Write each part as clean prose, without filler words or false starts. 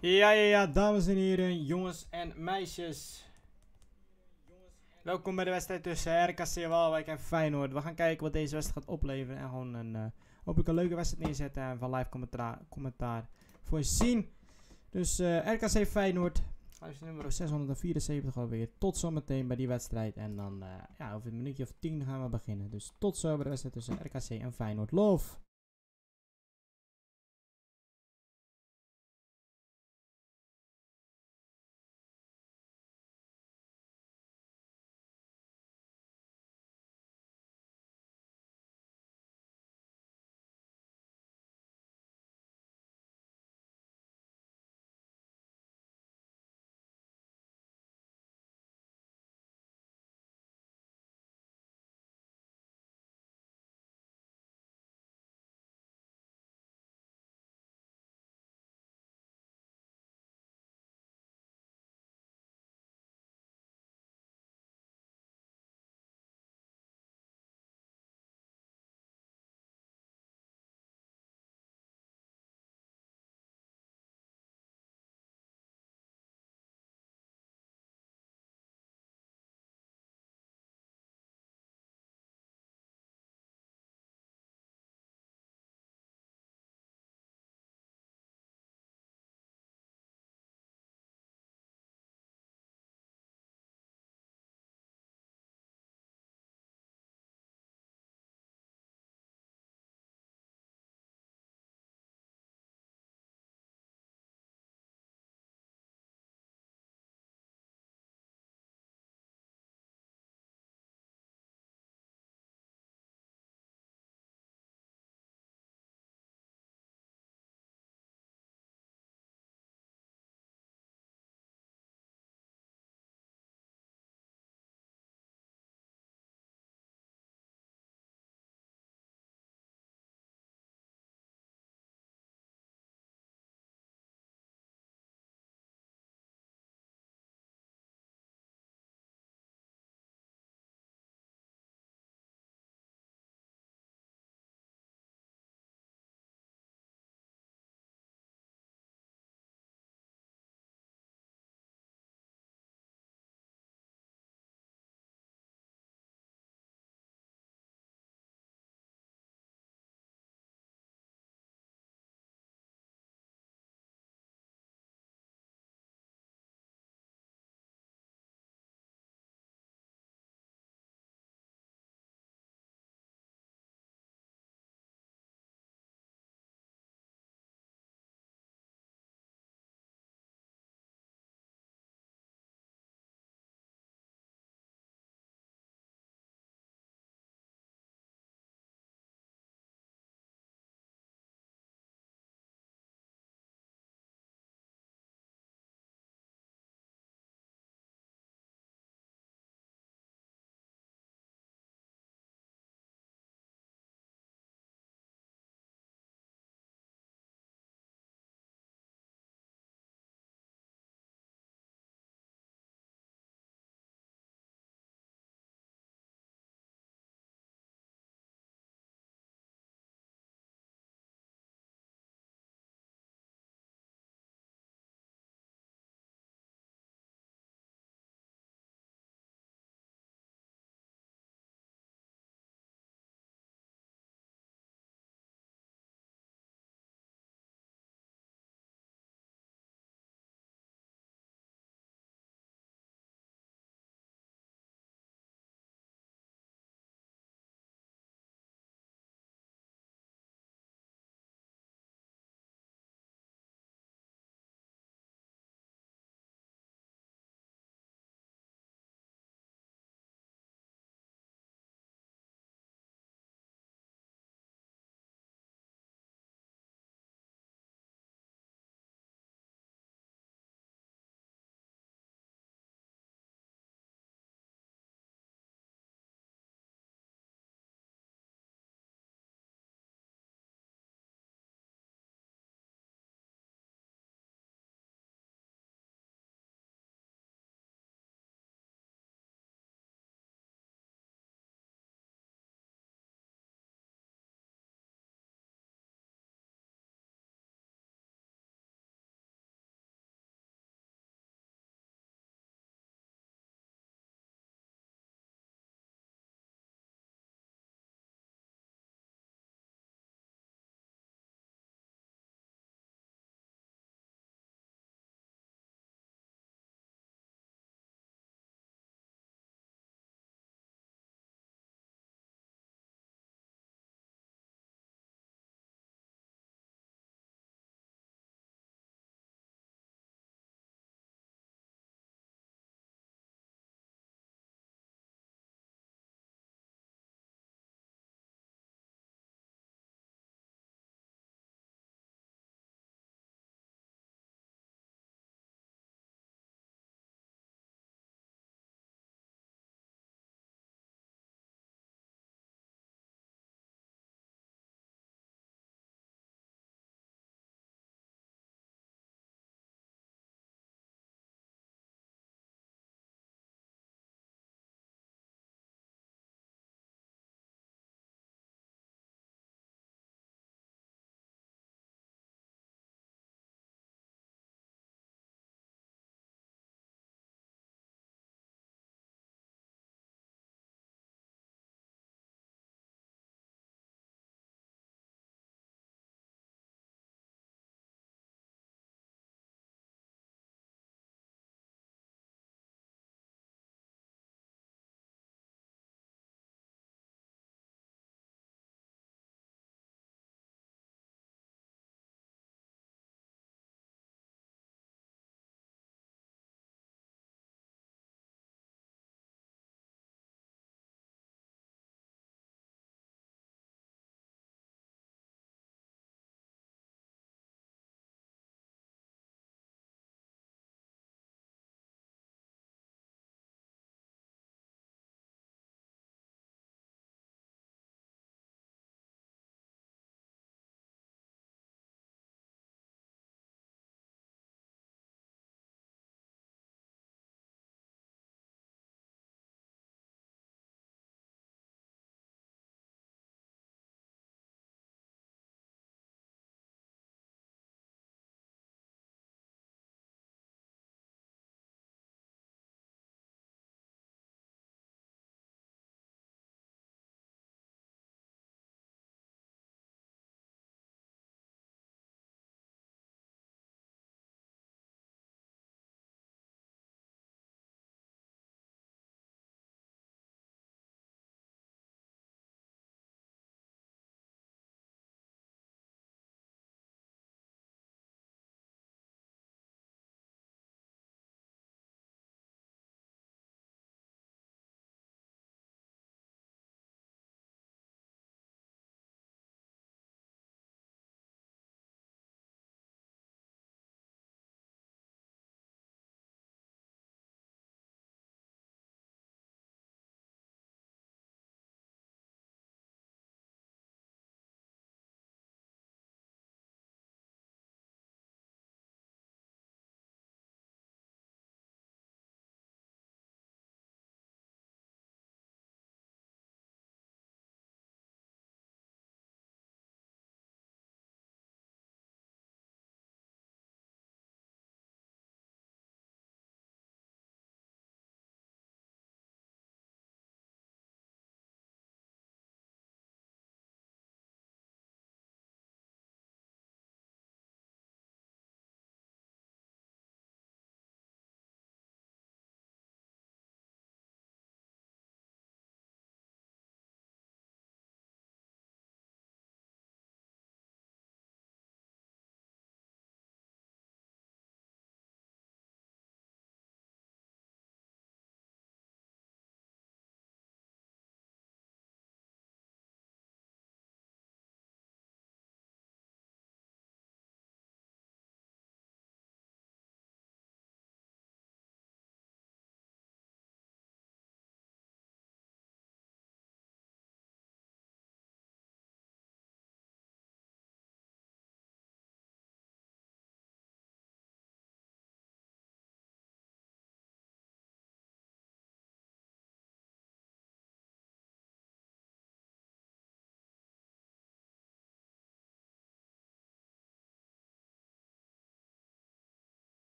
Ja, dames en heren, jongens en meisjes. Welkom bij de wedstrijd tussen RKC Waalwijk en Feyenoord. We gaan kijken wat deze wedstrijd gaat opleveren. En gewoon hopelijk een leuke wedstrijd neerzetten. En van live commentaar voor je zien. Dus RKC Feyenoord. Nummer 674 alweer. Tot zometeen bij die wedstrijd. En dan over een minuutje of 10 gaan we beginnen. Dus tot zo bij de wedstrijd tussen RKC en Feyenoord. Love!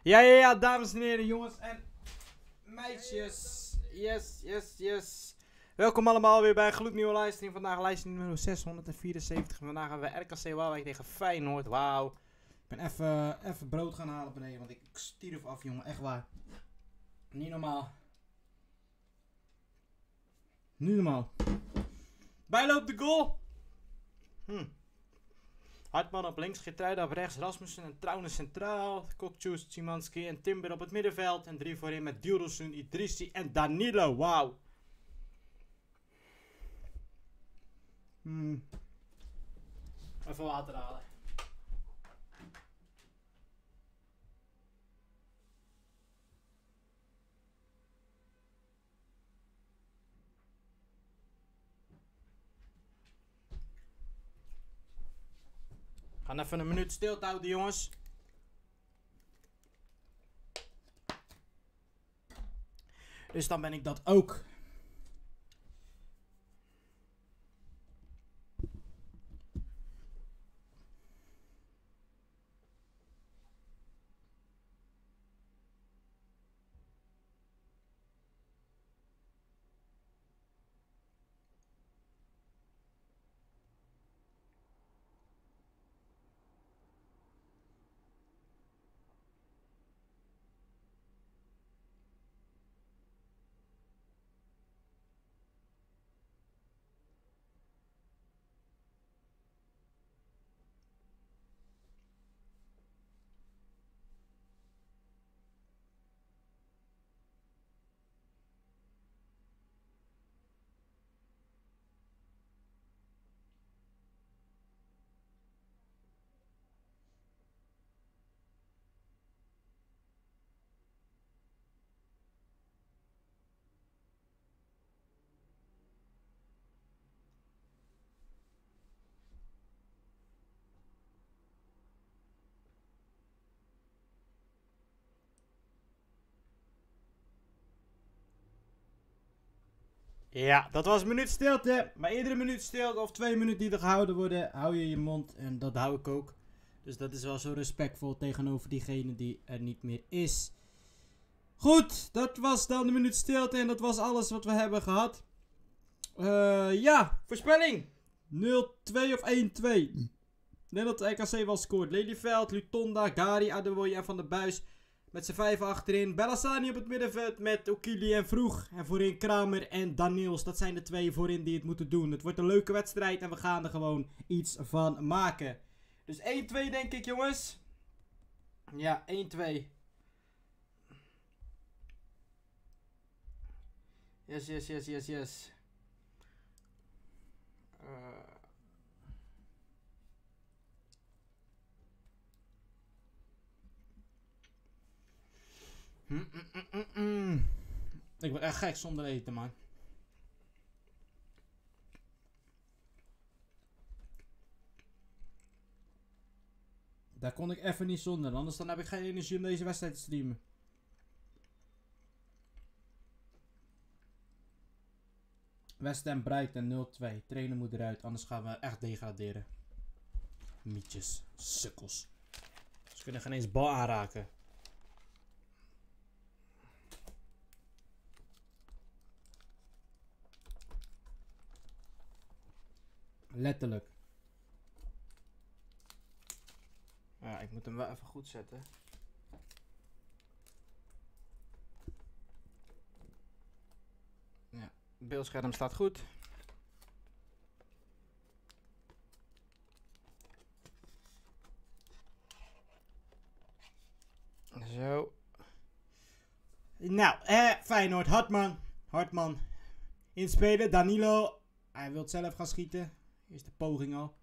Ja, dames en heren, jongens en meisjes. Yes. Welkom allemaal weer bij een gloednieuwe livestream. Vandaag livestream nummer 674. Vandaag hebben we RKC Waalwijk tegen Feyenoord. Wauw. Ik ben even brood gaan halen beneden, want ik stierf af, jongen. Echt waar. Niet normaal. Niet normaal. Bijloopt de goal. Hartman op links, Geertruida op rechts, Rasmussen en Trouwen centraal. Kokcius, Szymanski en Timber op het middenveld. En 3 voorin met Dilrosun, Idrissi en Danilo. Wauw. Even water halen. We gaan even een minuut stilte houden, jongens. Dus dan ben ik dat ook. Ja, dat was een minuut stilte. Maar iedere minuut stilte of 2 minuten die er gehouden worden, hou je je mond. En dat hou ik ook. Dus dat is wel zo respectvol tegenover diegene die er niet meer is. Goed, dat was dan de minuut stilte. En dat was alles wat we hebben gehad. Ja, voorspelling. 0-2 of 1-2. Ik denk dat de RKC wel scoort. Lelyveld, Lutonda, Gari, Adeboye en Van der Buis. Met z'n 5 achterin. Bellassani op het middenveld met Okili en Vroeg. En voorin Kramer en Daniels. Dat zijn de 2 voorin die het moeten doen. Het wordt een leuke wedstrijd en we gaan er gewoon iets van maken. Dus 1-2 denk ik, jongens. Ja, 1-2. Yes. Ik word echt gek zonder eten, man. Daar kon ik even niet zonder, anders dan heb ik geen energie om deze wedstrijd te streamen. West Ham Brighton 0-2. Trainer moet eruit, anders gaan we echt degraderen. Mietjes, sukkels. Ze kunnen geen eens bal aanraken. Letterlijk. Ja, ik moet hem wel even goed zetten. Ja, het beeldscherm staat goed. Zo. Nou, Feyenoord, Hartman. Inspelen, Danilo. Hij wil zelf gaan schieten. Eerste poging al.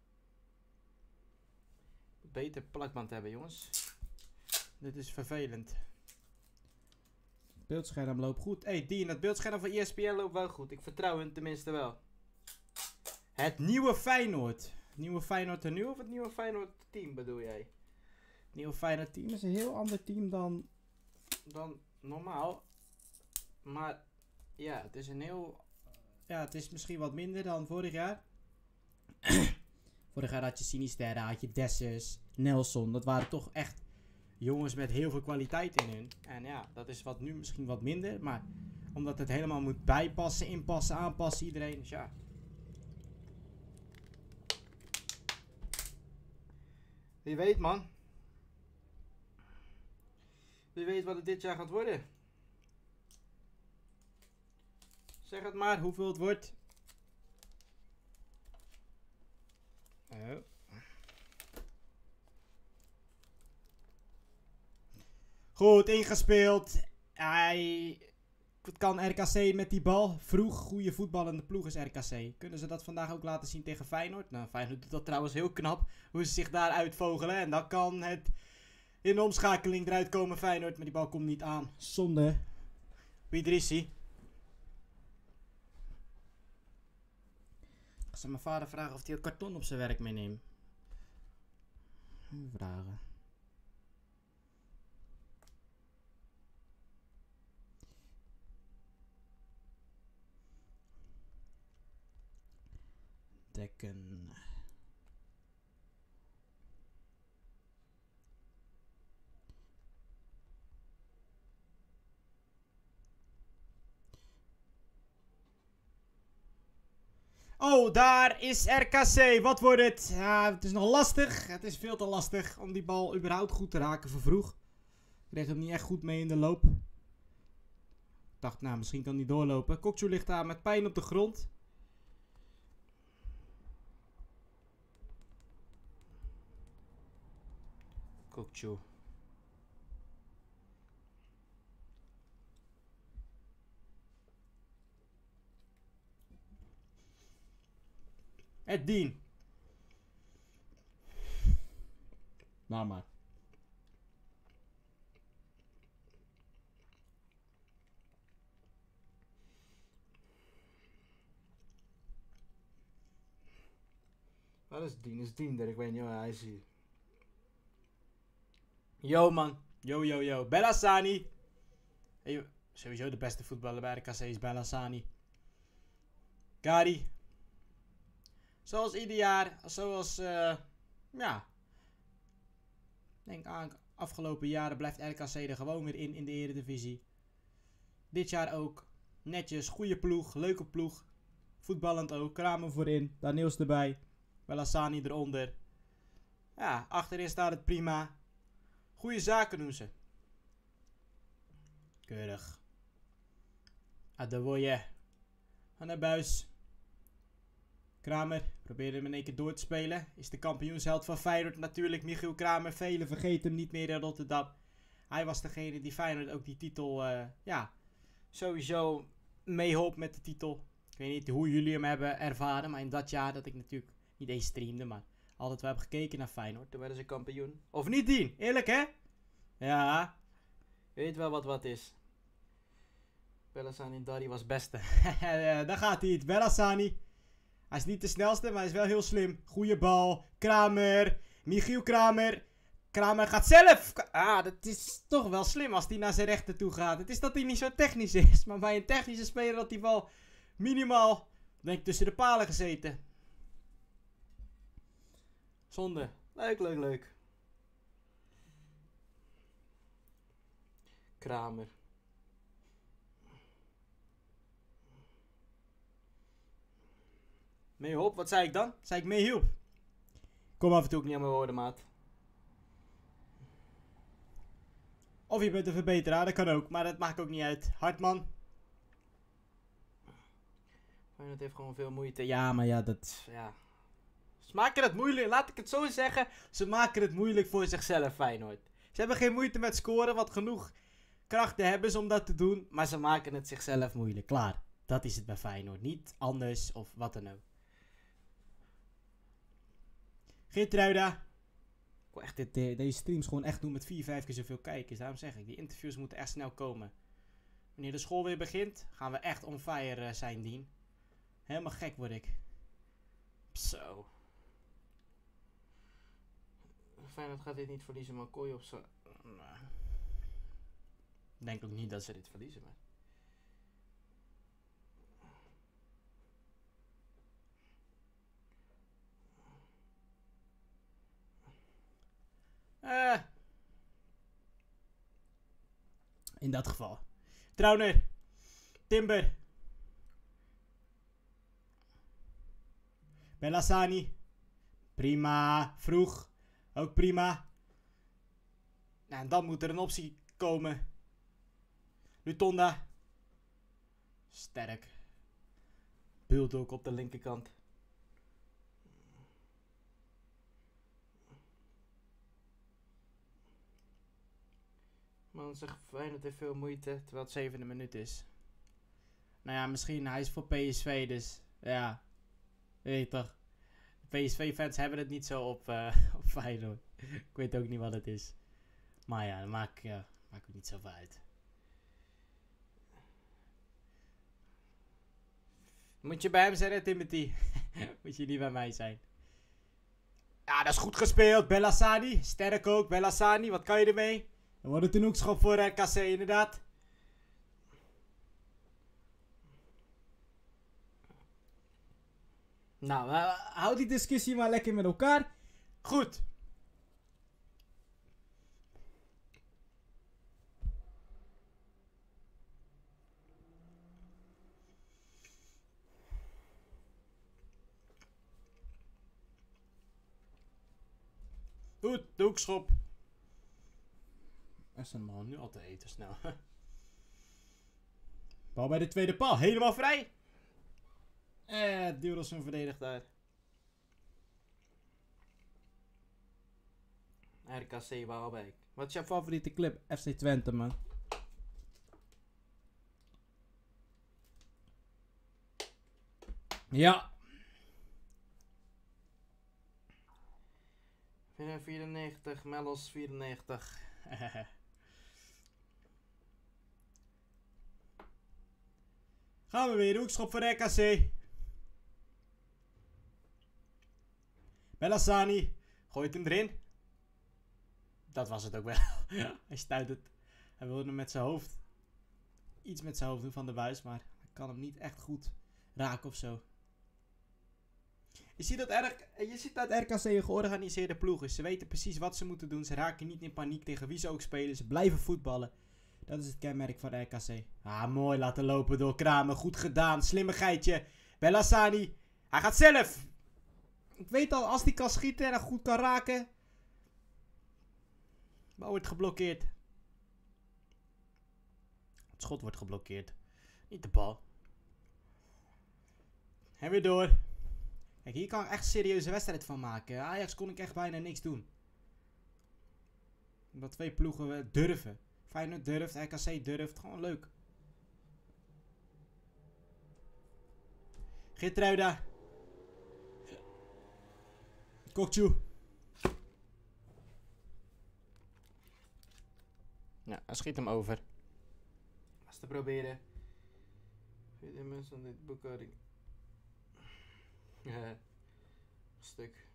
Beter plakband hebben, jongens. Dit is vervelend. Het beeldscherm loopt goed. Hey, Dien, het beeldscherm van ESPN loopt wel goed. Ik vertrouw hem tenminste wel. Het nieuwe Feyenoord. Nieuwe Feyenoord er nu of het nieuwe Feyenoord team bedoel jij? Het nieuwe Feyenoord team is een heel ander team dan normaal. Maar ja, het is een heel... Ja, het is misschien wat minder dan vorig jaar. Vorig jaar had je Sinisterra, had je Dessers, Nelson. Dat waren toch echt jongens met heel veel kwaliteit in hun. En ja, dat is nu misschien wat minder. Maar omdat het helemaal moet bijpassen, inpassen, aanpassen, iedereen. Dus ja. Wie weet, man. Wie weet wat het dit jaar gaat worden. Zeg het maar, hoeveel het wordt. Oh. Goed, ingespeeld. Het kan RKC met die bal. Vroeg, goede voetballende ploeg is RKC. Kunnen ze dat vandaag ook laten zien tegen Feyenoord? Nou, Feyenoord doet dat trouwens heel knap. Hoe ze zich daar uitvogelen. En dan kan het in de omschakeling eruit komen Feyenoord. Maar die bal komt niet aan. Zonde. Idrissi. Ik zal mijn vader vragen of hij het karton op zijn werk meeneemt. Vragen. Dekken. Oh, daar is RKC. Wat wordt het? Ja, het is nog lastig. Het is veel te lastig om die bal überhaupt goed te raken vervroeg. Ik kreeg hem niet echt goed mee in de loop. Ik dacht, nou, misschien kan hij doorlopen. Kokcu ligt daar met pijn op de grond. Kokcu. Het dien. Nou maar. Wat is dien? Is dien dat ik weet niet waar hij is. Yo man. Yo. Bellassani. Hey, sowieso de beste voetballer bij RKC is Bellassani. Kari. Zoals ieder jaar. Zoals, ja. Denk aan afgelopen jaren blijft RKC er gewoon weer in de Eredivisie. Dit jaar ook. Netjes, goede ploeg, leuke ploeg. Voetballend ook. Kramer voorin. Daniels erbij. Bellassani eronder. Ja, achterin staat het prima. Goede zaken doen ze. Keurig. Adewoye. Aan de buis. Kramer probeerde hem in één keer door te spelen. Is de kampioensheld van Feyenoord natuurlijk. Michiel Kramer. Velen vergeten hem niet meer in Rotterdam. Hij was degene die Feyenoord ook die titel, ja, sowieso meeholp met de titel. Ik weet niet hoe jullie hem hebben ervaren. Maar in dat jaar dat ik natuurlijk niet eens streamde. Maar altijd wel heb gekeken naar Feyenoord. Toen werden ze kampioen. Of niet, Dien? Eerlijk, hè? Ja. Weet wel wat is. Bellassani Dari was beste. Daar gaat hij het. Bellassani. Hij is niet de snelste, maar hij is wel heel slim. Goeie bal. Kramer. Michiel Kramer. Kramer gaat zelf. Dat is toch wel slim als hij naar zijn rechter toe gaat. Het is dat hij niet zo technisch is. Maar bij een technische speler had die bal minimaal, denk ik, tussen de palen gezeten. Zonde. Leuk. Kramer. Meehoop, wat zei ik dan? Zei ik meehielp? Kom af en toe ook niet aan mijn woorden, maat. Of je bent een verbeteraar, dat kan ook. Maar dat maakt ook niet uit. Hartman. Feyenoord heeft gewoon veel moeite. Ja, maar ja, ja. Ze maken het moeilijk, laat ik het zo zeggen. Ze maken het moeilijk voor zichzelf, Feyenoord. Ze hebben geen moeite met scoren, wat genoeg krachten hebben ze om dat te doen. Maar ze maken het zichzelf moeilijk. Klaar. Dat is het bij Feyenoord. Niet anders of wat dan ook. Geertruida. Ik wil echt deze streams gewoon echt doen met 4-5 keer zoveel kijkers. Daarom zeg ik, die interviews moeten echt snel komen. Wanneer de school weer begint, gaan we echt on fire zijn, Dien. Helemaal gek word ik. Zo. Feyenoord gaat dit niet verliezen, maar Kooi op zo. Ik denk ook niet dat ze dit verliezen, maar. In dat geval. Trauner. Timber. Bellassani. Prima. Vroeg. Ook prima. Nou, en dan moet er een optie komen. Lutonda. Sterk. Bulldog op de linkerkant. Man zegt Feyenoord heeft veel moeite, terwijl het 7e minuut is. Nou ja, misschien hij is voor PSV, dus ja, weet je toch. PSV-fans hebben het niet zo op Feyenoord. Ik weet ook niet wat het is. Maar ja, dat maakt ook niet zoveel uit. Moet je bij hem zijn, hè, Timothy? Moet je niet bij mij zijn. Ja, dat is goed gespeeld. Bellassani, sterk ook. Bellassani, wat kan je ermee? Dan wordt het een hoekschop voor RKC, inderdaad. Nou, houd die discussie maar lekker met elkaar. Goed. Goed, de hoekschop. Dat is een man nu al te eten snel. Bal bij de tweede paal, helemaal vrij. Duurelson verdedigt daar. RKC Waalwijk. Wat is jouw favoriete club? FC Twente, man. Ja. 94, Melos 94. Gaan we weer, hoekschop voor RKC. Bellassani gooit hem erin. Dat was het ook wel. Hij stuit het. Hij wilde hem met zijn hoofd. Iets met zijn hoofd doen van de buis, maar hij kan hem niet echt goed raken of zo. Je ziet dat RKC een georganiseerde ploeg is. Ze weten precies wat ze moeten doen. Ze raken niet in paniek tegen wie ze ook spelen. Ze blijven voetballen. Dat is het kenmerk van RKC. Ah, mooi laten lopen door Kramer. Goed gedaan. Slimmigheidje. Bellassani. Hij gaat zelf. Ik weet al, als hij kan schieten en goed kan raken. Bal wordt geblokkeerd. Het schot wordt geblokkeerd. Niet de bal. En weer door. Kijk, hier kan ik echt een serieuze wedstrijd van maken. Ajax kon ik echt bijna niks doen. Omdat twee ploegen durven. Feyenoord durft, RKC durft. Gewoon leuk. Geertruida. Kokju. Ja, hij schiet hem over. Als te proberen. Vind je mensen van dit boekhouding? Stuk.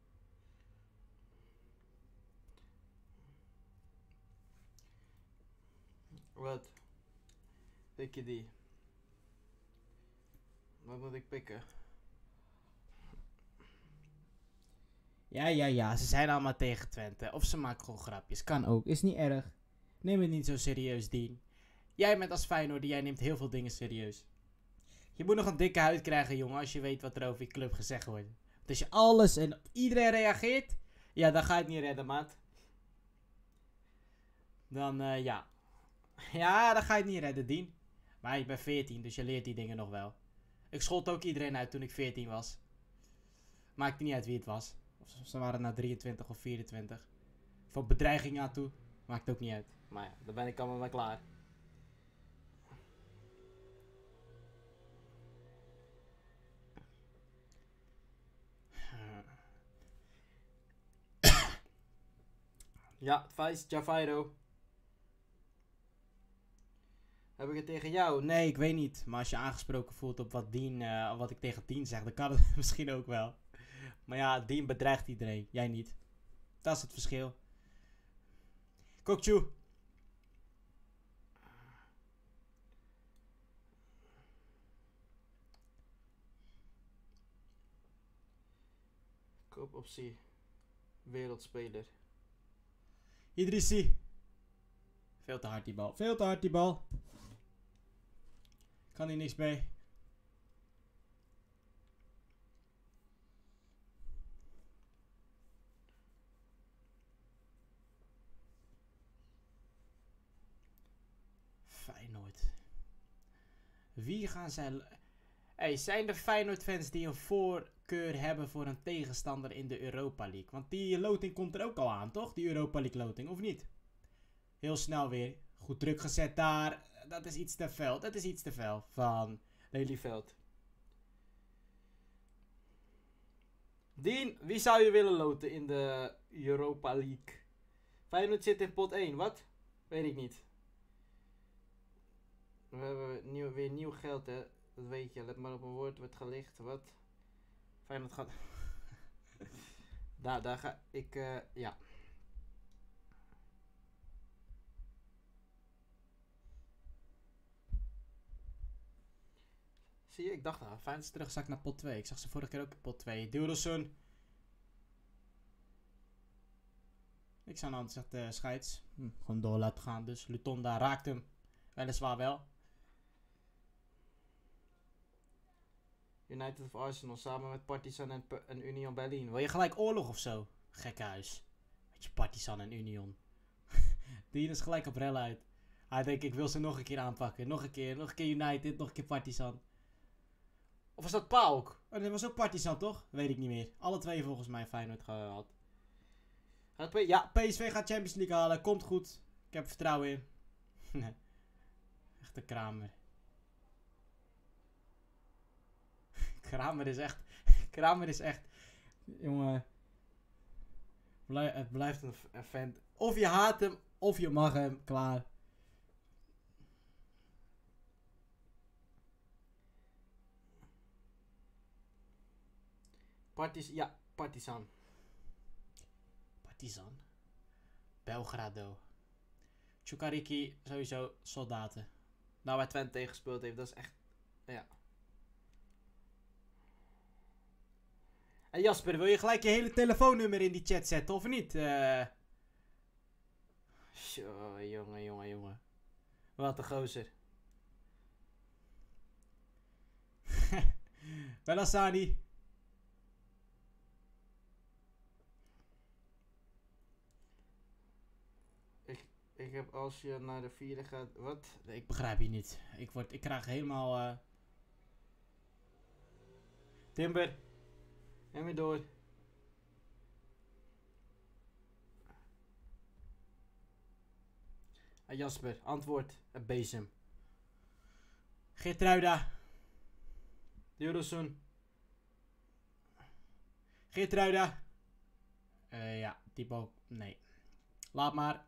Wat? Pik je die? Wat moet ik pikken? Ja, ze zijn allemaal tegen Twente. Of ze maken gewoon grapjes. Kan ook, is niet erg. Neem het niet zo serieus, Dien. Jij bent als Feyenoord, jij neemt heel veel dingen serieus. Je moet nog een dikke huid krijgen, jongen, als je weet wat er over je club gezegd wordt. Want als je alles en op iedereen reageert, ja, dan ga je het niet redden, maat. Dan, ja. Ja, dan ga je het niet redden, Dien. Maar ik ben 14, dus je leert die dingen nog wel. Ik schold ook iedereen uit toen ik 14 was. Maakte niet uit wie het was. Of ze waren nou 23 of 24. Voor bedreiging aan toe. Maakt ook niet uit. Maar ja, dan ben ik allemaal maar klaar. Ja, Vice Javairo. Heb ik het tegen jou? Nee, ik weet niet. Maar als je aangesproken voelt op wat ik tegen Dien zeg, dan kan het misschien ook wel. Maar ja, Dien bedreigt iedereen. Jij niet. Dat is het verschil. Kokju. Koopoptie. Wereldspeler. Idrissi. Veel te hard die bal. Veel te hard die bal. Kan hier niks mee. Feyenoord. Wie gaan zij... Hey, zijn er Feyenoord-fans die een voorkeur hebben voor een tegenstander in de Europa League? Want die loting komt er ook al aan, toch? Die Europa League loting, of niet? Heel snel weer. Goed druk gezet daar. Dat is iets te fel. Dat is iets te fel van Lelyveld. Dien, wie zou je willen loten in de Europa League? Feyenoord zit in pot 1, wat? Weet ik niet. We hebben weer nieuw geld, hè. Dat weet je. Let maar op een woord, wordt gelicht. Wat? Feyenoord gaat... daar ga ik, ja. Zie je, ik dacht, Feyenoord is terugzak naar pot 2. Ik zag ze vorige keer ook in pot 2. Duurderson. Ik zou nou zeggen, scheids. Gewoon door laten gaan. Dus Lutonda raakt hem. Weliswaar wel. United of Arsenal samen met Partizan en Union Berlin. Wil je gelijk oorlog of zo? Gekhuis. Met je Partizan en Union. Die is gelijk op rel uit. Hij denkt, ik wil ze nog een keer aanpakken. Nog een keer United, nog een keer Partizan. Of was dat PAOK? Oh, dat was ook Partizan, toch? Weet ik niet meer. Alle twee volgens mij Feyenoord gehad. Ja, PSV gaat Champions League halen. Komt goed. Ik heb vertrouwen in. Echt een Kramer. Kramer is echt... Jongen. Het blijft een fan. Of je haat hem, of je mag hem. Klaar. Partizan. Partizan. Belgrado. Chukariki, sowieso soldaten. Nou, waar Twente tegen gespeeld heeft, dat is echt... Ja. En Jasper, wil je gelijk je hele telefoonnummer in die chat zetten, of niet? Jongen. Wat een gozer. Bellassani. Ik heb als je naar de vierde gaat... Wat? Nee, ik begrijp je niet. Ik krijg helemaal... Timber. En weer door. Jasper, antwoord. Bezem. Geertruida. Duurderson. Geertruida. Ja, typo. Nee. Laat maar.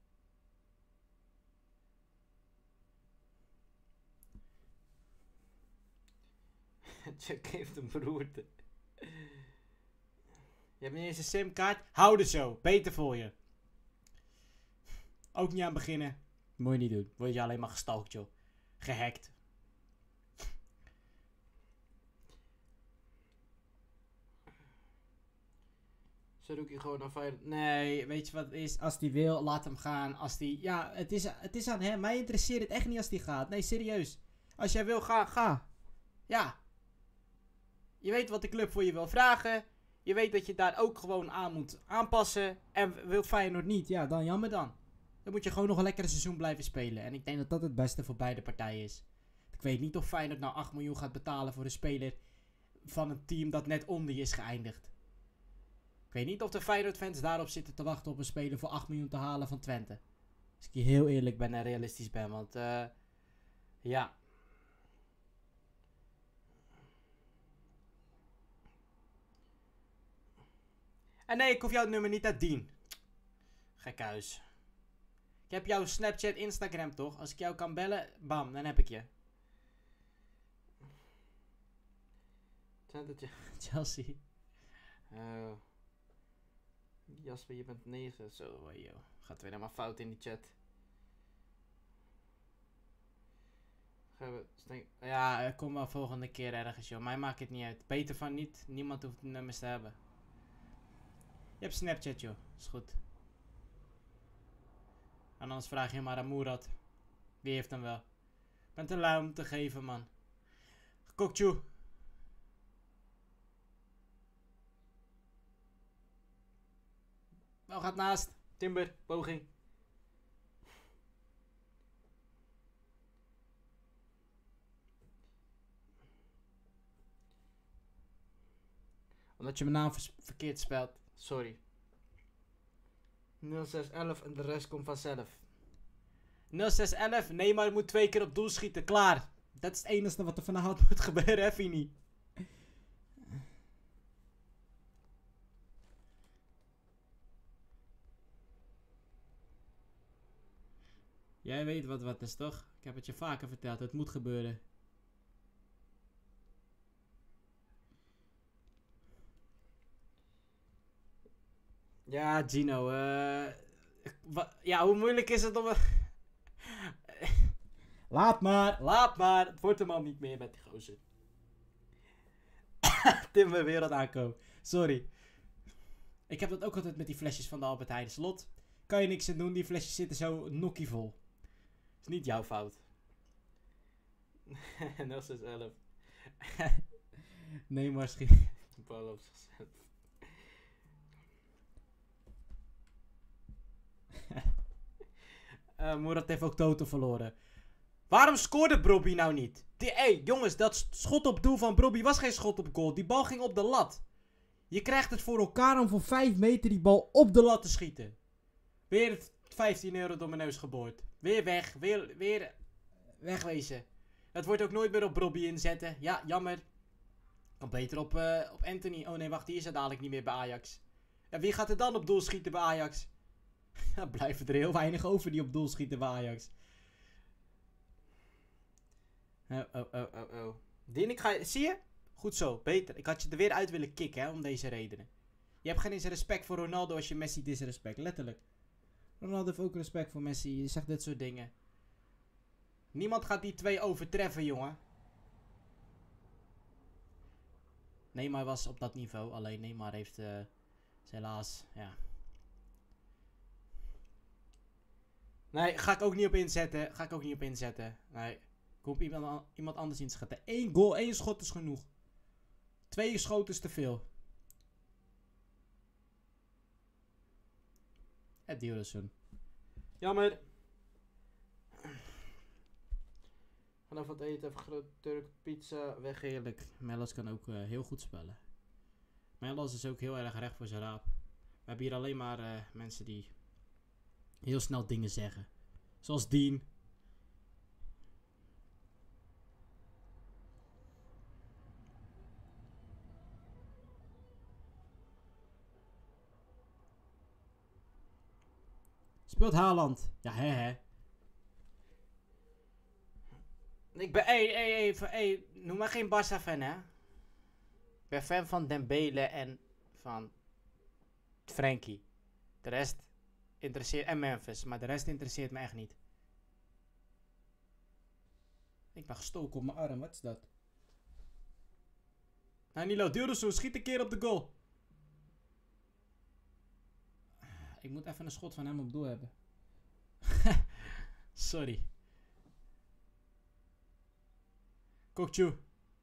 Jack heeft een beroerte. Je hebt niet eens een simkaart. Hou er zo. Beter voor je. Ook niet aan beginnen. Moet je niet doen. Word je alleen maar gestalkt, joh. Gehackt. Saruki gewoon naar Feyenoord. Nee, weet je wat het is? Als die wil, laat hem gaan. Als die... Ja, het is aan hem. Mij interesseert het echt niet als die gaat. Nee, serieus. Als jij wil, ga. Ja. Je weet wat de club voor je wil vragen. Je weet dat je daar ook gewoon aan moet aanpassen. En wil Feyenoord niet, ja, dan jammer dan. Dan moet je gewoon nog een lekkere seizoen blijven spelen. En ik denk dat dat het beste voor beide partijen is. Ik weet niet of Feyenoord nou 8 miljoen gaat betalen voor een speler van een team dat net onder je is geëindigd. Ik weet niet of de Feyenoord-fans daarop zitten te wachten op een speler voor 8 miljoen te halen van Twente. Als ik hier heel eerlijk ben en realistisch ben, want ja... En nee, ik hoef jouw nummer niet uit Dien. Gekhuis. Ik heb jouw Snapchat, Instagram toch? Als ik jou kan bellen, bam, dan heb ik je. Chelsea. Jasper, je bent 9. Zo, joh. Gaat weer helemaal fout in die chat. Ja, kom maar volgende keer ergens, joh. Mij maakt het niet uit. Beter van niet. Niemand hoeft nummers te hebben. Je hebt Snapchat, joh. Is goed. En anders vraag je maar aan Murat. Die heeft hem wel. Ik ben te lui om te geven, man. Kokchu. Wel gaat naast. Timber, poging. Omdat je mijn naam verkeerd spelt. Sorry. 0611 en de rest komt vanzelf. 0611, nee, maar het moet 2 keer op doel schieten. Klaar. Dat is het enige wat er vanavond moet gebeuren, hè, Fini? Jij weet wat is, toch? Ik heb het je vaker verteld. Het moet gebeuren. Ja, Gino. Ja, hoe moeilijk is het om... Laat maar. Laat maar. Het wordt hem al niet meer met die gozer. Timber wereld aankomen. Sorry. Ik heb dat ook altijd met die flesjes van de Albert Heijn Slot. Kan je niks aan doen. Die flesjes zitten zo nokkie vol. Is niet jouw fout. 0611. Nee, maar schiet. Bal op zichzelf. Murat heeft ook Toto verloren. Waarom scoorde Brobby nou niet? Hey, jongens, dat schot op doel van Brobby was geen schot op goal. Die bal ging op de lat. Je krijgt het voor elkaar om voor 5 meter die bal op de lat te schieten. Weer 15 euro door mijn neus geboord. Weer weg. Weer wegwezen. Dat wordt ook nooit meer op Brobby inzetten. Ja, jammer. Kan beter op Anthony. Oh nee, wacht, die is er dadelijk niet meer bij Ajax. En wie gaat er dan op doel schieten bij Ajax? Dan blijven er heel weinig over die op doel schieten bij Ajax. Oh. Dienik ga je... Zie je? Goed zo, beter. Ik had je er weer uit willen kicken, hè, om deze redenen. Je hebt geen eens respect voor Ronaldo als je Messi disrespect. Letterlijk. Ronaldo heeft ook respect voor Messi. Je zegt dit soort dingen. Niemand gaat die 2 overtreffen, jongen. Neymar was op dat niveau. Alleen Neymar heeft... helaas, ja... Nee, ga ik ook niet op inzetten. Nee, ik hoop iemand anders in te schatten. 1 goal, 1 schot is genoeg. 2 schoten is te veel. Het Dioderson. Jammer. Vanaf wat eten, even groot Turk, pizza, weg heerlijk. Mellos kan ook heel goed spellen. Mellos is ook heel erg recht voor zijn raap. We hebben hier alleen maar mensen die heel snel dingen zeggen. Zoals Dean. Speelt Haaland. Ja, hè. Ik ben... Hey, noem maar geen Barca-fan, hè. Ik ben fan van Dembele en van Frenkie. De rest interesseert... En Memphis. Maar de rest interesseert me echt niet. Ik ben gestoken op mijn arm. Wat is dat? Danilo Dioderson, schiet een keer op de goal. Ik moet even een schot van hem op doel hebben. Sorry. Kokchu.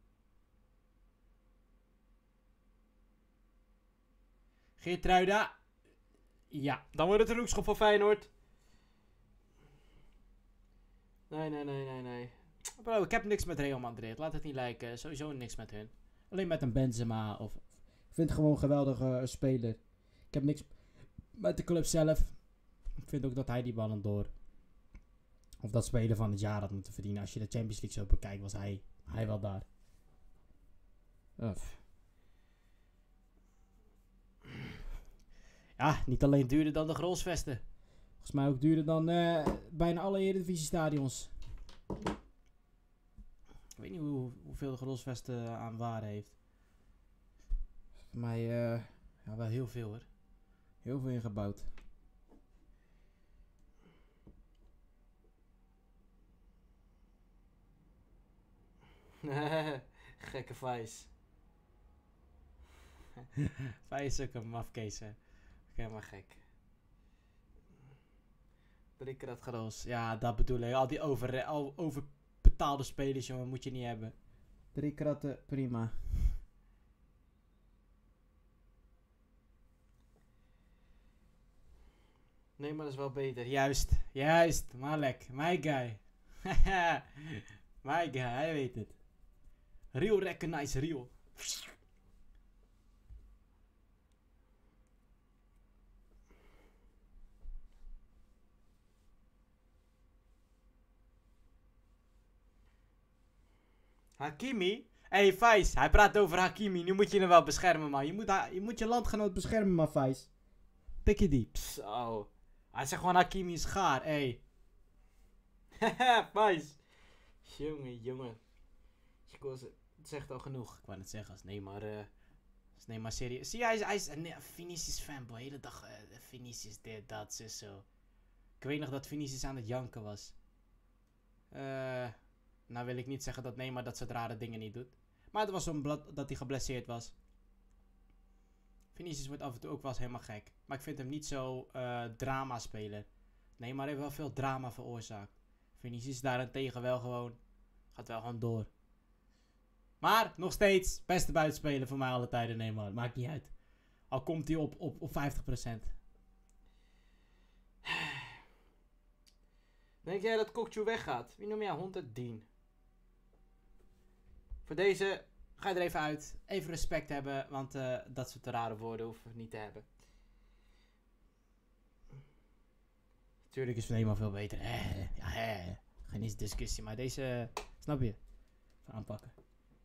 Geertruida. Ja, dan wordt het een hoekschop voor Feyenoord. Nee. Bro, ik heb niks met Real Madrid. Laat het niet lijken. Sowieso niks met hun. Alleen met een Benzema. Of... Ik vind het gewoon een geweldige speler. Ik heb niks met de club zelf. Ik vind ook dat hij die ballen door... Of dat speler van het jaar had moeten verdienen. Als je de Champions League zo bekijkt, was hij wel daar. Ja, niet alleen duurder dan de Grolsvesten. Volgens mij ook duurder dan bijna alle Eredivisie-stadions. Ik weet niet hoeveel de Grolsvesten aan waarde heeft. Voor mij ja, wel heel veel hoor. Heel veel ingebouwd. Gekke Vijs. Vijs is ook een mafkees, hè. Helemaal gek. 3 keer dat groot. Ja, dat bedoel ik. Al die overbetaalde spelers, jongen, moet je niet hebben. 3 kratten, prima. Nee, maar dat is wel beter. Juist. Malek, my guy. My guy, hij weet het. Real recognize real. Hakimi? Hey, Faiz, hij praat over Hakimi. Nu moet je hem wel beschermen, man. Je moet je landgenoot beschermen, man, Faiz. Pikje die. Oh. Hij zegt gewoon Hakimi is gaar, hey. Haha, Faiz. Jongen. Het zegt al genoeg. Ik wou net zeggen, als Neymar serieus. Zie je, hij is een Vinicius fanboy. De hele dag Vinicius dit, dat, zo. Ik weet nog dat Vinicius aan het janken was. Nou wil ik niet zeggen dat Neymar dat soort rare dingen niet doet. Maar het was zo'n blad dat hij geblesseerd was. Vinicius wordt af en toe ook wel eens helemaal gek. Maar ik vind hem niet zo drama speler. Neymar heeft wel veel drama veroorzaakt. Vinicius daarentegen wel gewoon. Gaat wel gewoon door. Maar nog steeds beste buitenspeler voor mij alle tijden Neymar. Maakt niet uit. Al komt hij op 50%. Denk jij dat Kokju weggaat? Wie noem jij 110? Voor deze ga je er even uit. Even respect hebben. Want dat soort rare woorden hoeven we niet te hebben. Tuurlijk is Neymar veel beter. Geen eens discussie. Maar deze, snap je? Even aanpakken.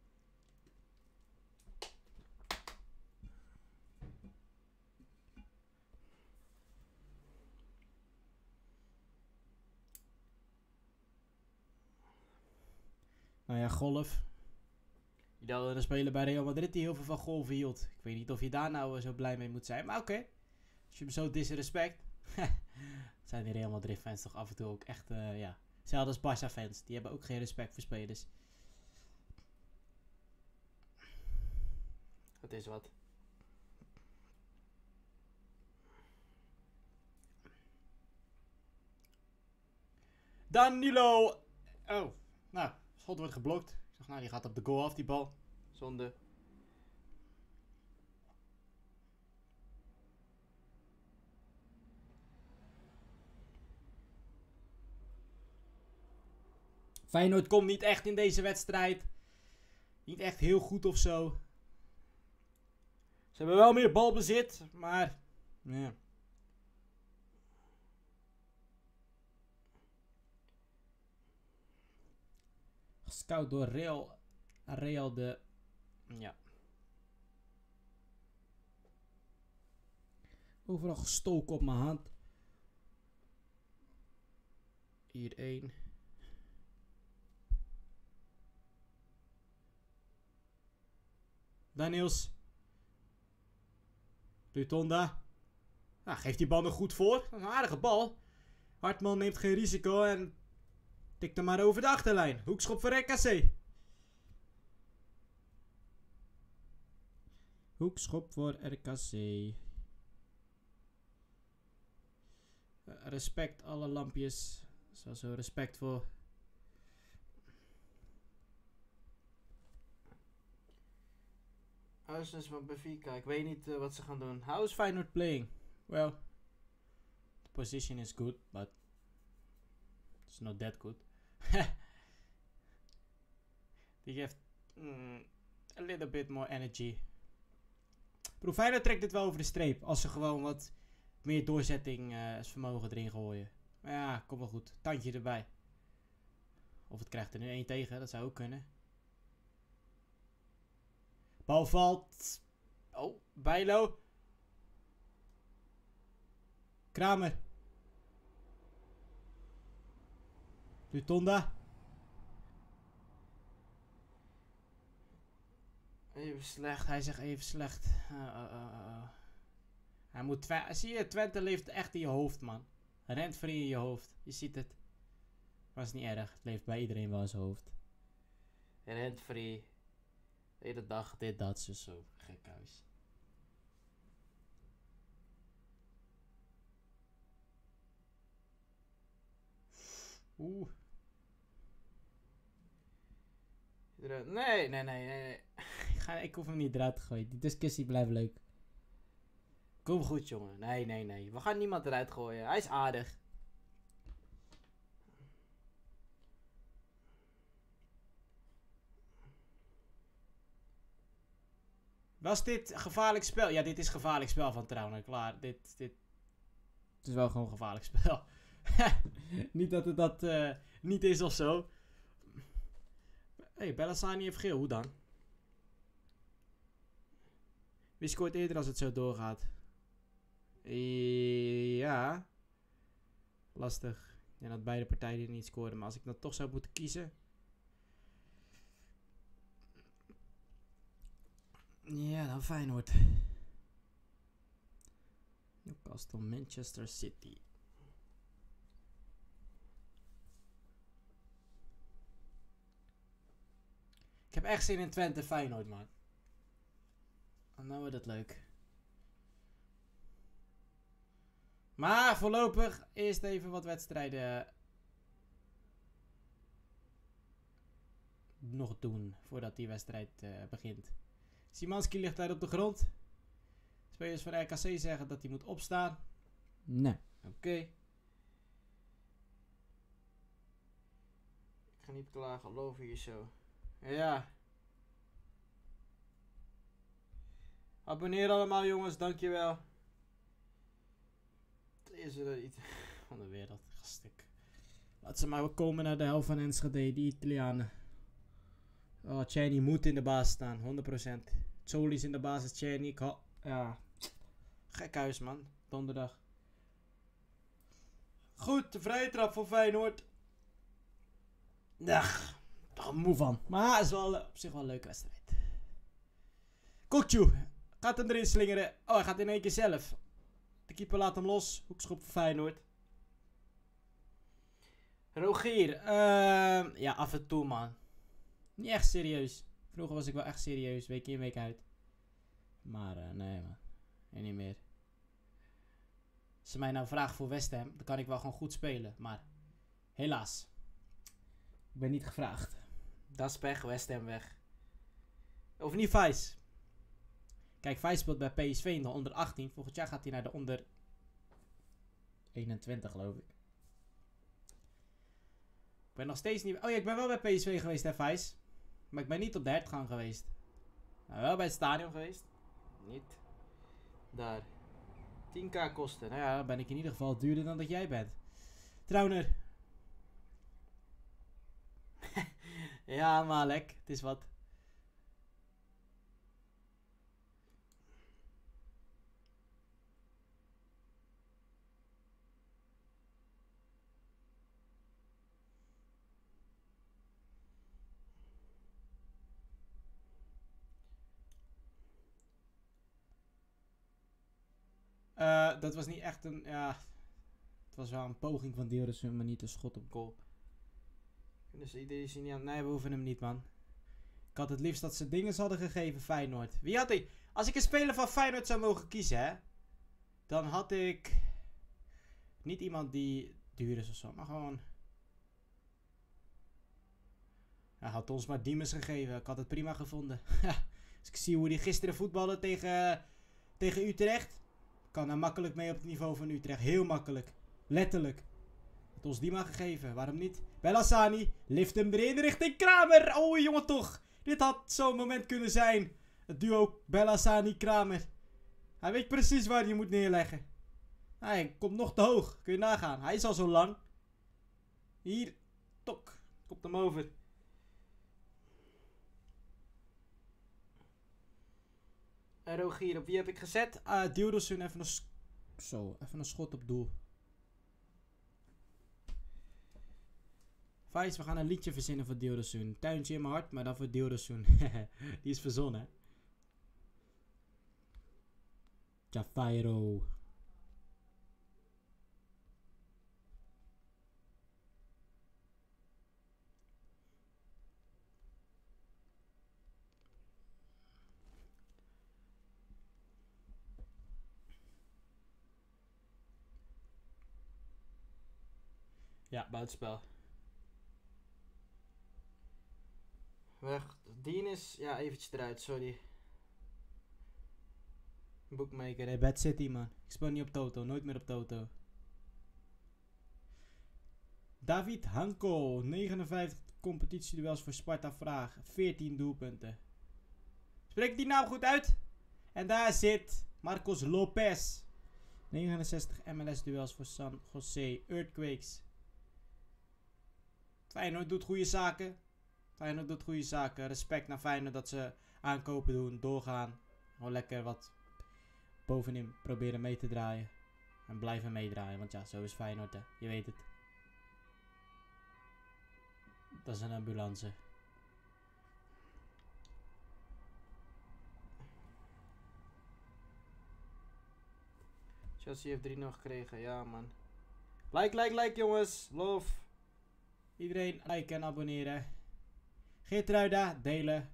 Nou ja, golf. Je had een speler bij Real Madrid die heel veel van golven hield. Ik weet niet of je daar nou zo blij mee moet zijn. Maar oké. Als je hem zo disrespect. Zijn die Real Madrid fans toch af en toe ook echt, ja. Hetzelfde als Barca fans. Die hebben ook geen respect voor spelers. Dat is wat. Danilo. Oh. Nou, schot wordt geblokt. Ik dacht, nou, die gaat op de goal af, die bal. Zonde. Feyenoord komt niet echt in deze wedstrijd. Niet echt heel goed of zo. Ze hebben wel meer balbezit, maar... Ja. Gescout door Real de... Ja. Overal gestoken op mijn hand. Hier 1. Daniels. Lutonda. Nou, geeft die bal nog goed voor. Dat is een aardige bal. Hartman neemt geen risico en tikt hem maar over de achterlijn. Hoekschop voor RKC. Hoekschop voor RKC. Respect alle lampjes. Zo respect voor. How is van Benfica? Ik weet niet wat ze gaan doen. How is Feyenoord playing? Well, the position is good, but it's not that good. Die geeft a little bit more energy. Bro, Feyenoord trekt dit wel over de streep. Als ze gewoon wat meer doorzettingsvermogen erin gooien. Maar ja, komt wel goed. Tandje erbij. Of het krijgt er nu 1 tegen. Dat zou ook kunnen. Bal valt. Oh, Bijlo. Kramer. Lutonda. Even slecht. Hij zegt even slecht. Hij moet... Zie je, Twente leeft echt in je hoofd, man. Rent vrij in je hoofd. Je ziet het. Maar het is niet erg. Het leeft bij iedereen wel in zijn hoofd. Rent vrij. De hele dag dit, dat, zo. Gek huis. Oeh. Nee. Ik hoef hem niet eruit te gooien. Die discussie blijft leuk. Kom goed, jongen. Nee. We gaan niemand eruit gooien. Hij is aardig. Was dit gevaarlijk spel? Ja, dit is gevaarlijk spel van Trauner. Klaar. Dit is wel gewoon gevaarlijk spel. Niet dat het dat niet is of zo. Hey, Bellassani heeft geel. Hoe dan? Wie scoort eerder als het zo doorgaat? Ja. Lastig. Ik denk dat beide partijen niet scoren. Maar als ik dan toch zou moeten kiezen. Ja, dan Feyenoord. Newcastle, Manchester City. Ik heb echt zin in Twente Feyenoord, man. Dan wordt het leuk. Maar voorlopig eerst even wat wedstrijden nog doen voordat die wedstrijd begint. Szymanski ligt daar op de grond. Spelers van RKC zeggen dat hij moet opstaan. Nee. Oké. Ik ga niet klagen, geloof hier zo. Ja. Abonneer allemaal, jongens, dankjewel. Is er iets van de wereld, stuk. Laat ze maar wel komen naar de helft van Enschede, die Italianen. Oh, Tjeni moet in de baas staan, 100%. Zoli is in de basis, Tjeni. Ja. Gek huis, man. Donderdag. Goed, de vrije trap voor Feyenoord. Ach, toch moe van. Maar het is wel op zich wel een leuke wedstrijd. Kokju gaat hem erin slingeren. Oh, hij gaat in één keer zelf. De keeper laat hem los. Hoekschop voor Feyenoord. Rogier, ja, af en toe, man. Niet echt serieus. Vroeger was ik wel echt serieus, week in, week uit. Maar nee, man. En niet meer. Als ze mij nou vragen voor West Ham, dan kan ik wel gewoon goed spelen. Maar helaas. Ik ben niet gevraagd. Dat is pech, West Ham weg. Of niet Vice. Kijk, Vice speelt bij PSV in de onder 18. Volgend jaar gaat hij naar de onder 21, geloof ik. Ik ben nog steeds niet... Oh ja, ik ben wel bij PSV geweest, hè, Vice. Maar ik ben niet op de hertgang geweest. Maar wel bij het stadion geweest. Niet. Daar. 10k kosten. Nou ja, dan ben ik in ieder geval duurder dan dat jij bent. Trauner. Ja, Malek. Het is wat. Dat was niet echt een... Ja, het was wel een poging van Dilrosun, maar niet een schot op goal. Dus iedereen is niet aan. Nee, we hoeven hem niet, man. Ik had het liefst dat ze dingen hadden gegeven, Feyenoord. Wie had ik... Als ik een speler van Feyenoord zou mogen kiezen, hè. Dan had ik... Niet iemand die duur is of zo, maar gewoon... Hij had ons maar Diemers gegeven. Ik had het prima gevonden. Als ik zie hoe die gisteren voetballen tegen Utrecht... Kan hij makkelijk mee op het niveau van Utrecht. Heel makkelijk. Letterlijk. Had ons die maar gegeven. Waarom niet? Bellassani. Lift hem erin richting Kramer. Oh, jongen toch. Dit had zo'n moment kunnen zijn. Het duo Bellassani-Kramer. Hij weet precies waar hij moet neerleggen. Hij komt nog te hoog. Kun je nagaan. Hij is al zo lang. Hier. Tok. Komt hem over. Rogier, op wie heb ik gezet? Dilrosun even even een schot op doel. Vice, we gaan een liedje verzinnen voor Dilrosun. Tuintje in mijn hart, maar dan voor Dilrosun. Die is verzonnen, hè. Jafairo. Ja, buitenspel. Weg. Dean is, ja, eventjes eruit, sorry. Bookmaker. Hey, Bad City, man. Ik speel niet op Toto. Nooit meer op Toto. David Hanko. 59 competitieduels voor Sparta Vraag. 14 doelpunten. Spreek ik die naam goed uit? En daar zit Marcos Lopez. 69 MLS-duels voor San Jose Earthquakes. Feyenoord doet goede zaken. Feyenoord doet goede zaken. Respect naar Feyenoord dat ze aankopen doen. Doorgaan. Gewoon lekker wat bovenin proberen mee te draaien. En blijven meedraaien. Want ja, zo is Feyenoord, hè. Je weet het. Dat is een ambulance. Chelsea heeft 3-0 gekregen, ja man. Like jongens. Love. Iedereen liken en abonneren. Geertruida, delen.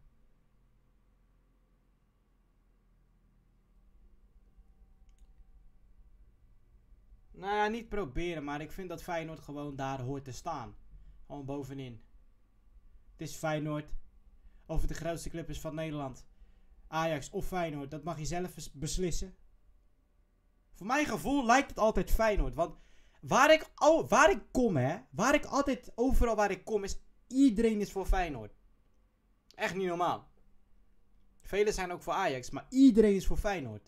Nou ja, niet proberen, maar ik vind dat Feyenoord gewoon daar hoort te staan. Gewoon bovenin. Het is Feyenoord. Of het de grootste club is van Nederland. Ajax of Feyenoord, dat mag je zelf beslissen. Voor mijn gevoel lijkt het altijd Feyenoord. Want waar ik kom, hè. Overal waar ik kom, is iedereen is voor Feyenoord. Echt niet normaal. Velen zijn ook voor Ajax, maar iedereen is voor Feyenoord.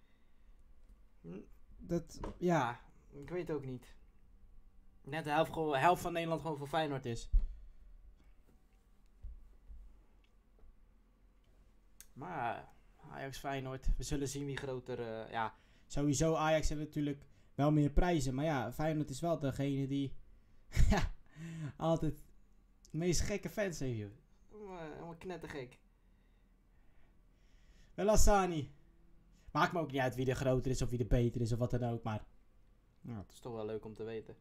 Dat, ja, Ik weet ook niet. net de helft van Nederland gewoon voor Feyenoord is. Maar Ajax Feyenoord, we zullen zien wie groter... ja, Sowieso, Ajax heeft natuurlijk wel meer prijzen. Maar ja, Feyenoord is wel degene die altijd de meest gekke fans heeft, joh. helemaal knettergek. Wel Hassani. Maakt me ook niet uit wie er groter is of wie er beter is of wat dan ook, maar... Ja, het is toch wel leuk om te weten.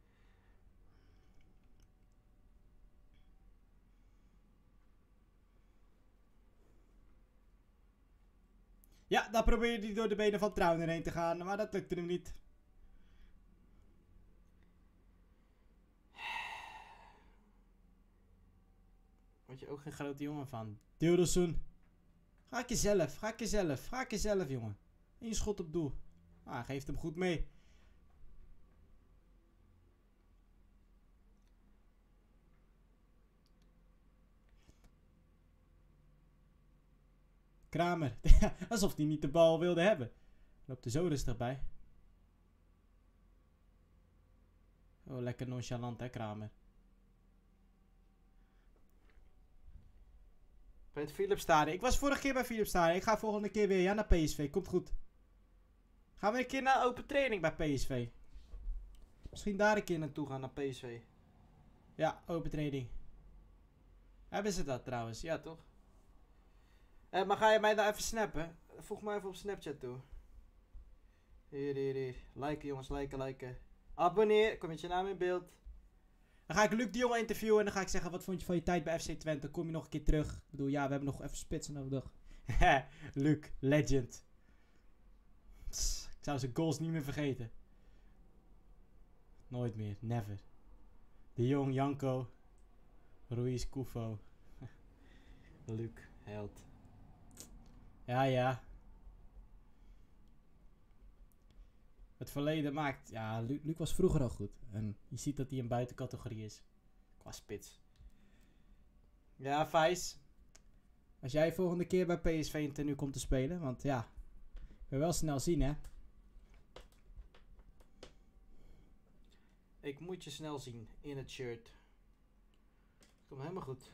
Ja, daar probeerde hij door de benen van Trauner heen te gaan, maar dat lukte hem niet. Word je ook geen grote jongen van. Dildersoen. Ga ik jezelf, jongen. Eén schot op doel. Ah, geeft hem goed mee. Kramer. Alsof hij niet de bal wilde hebben. Loopt er zo rustig bij. Oh, lekker nonchalant, hè, Kramer. Bij het Philipsstadion. Ik was vorige keer bij Philipsstadion. Ik ga volgende keer weer, ja, naar PSV. Komt goed. Gaan we een keer naar open training bij PSV. Misschien daar een keer naartoe gaan, naar PSV. Ja, open training. Hebben ze dat trouwens? Ja, toch? Maar ga je mij daar even snappen? Voeg mij even op Snapchat toe. Hier. Liken jongens, liken. Abonneer, kom met je naam in beeld. Dan ga ik Luc de Jong interviewen en dan ga ik zeggen, wat vond je van je tijd bij FC Twente? Kom je nog een keer terug? Ik bedoel, ja, we hebben nog even spitsen nodig. Luc, legend. Ik zou zijn goals niet meer vergeten. Nooit meer, never. De Jong, Janko. Ruiz, Kufo. Luc, held. Ja. Het verleden maakt... Ja, Luc was vroeger al goed. En je ziet dat hij een buitencategorie is. Qua spits. Ja, Vijs. Als jij volgende keer bij PSV een tenue komt te spelen. Want ja, ik wil wel snel zien, hè. Ik moet je snel zien in het shirt. Komt helemaal goed.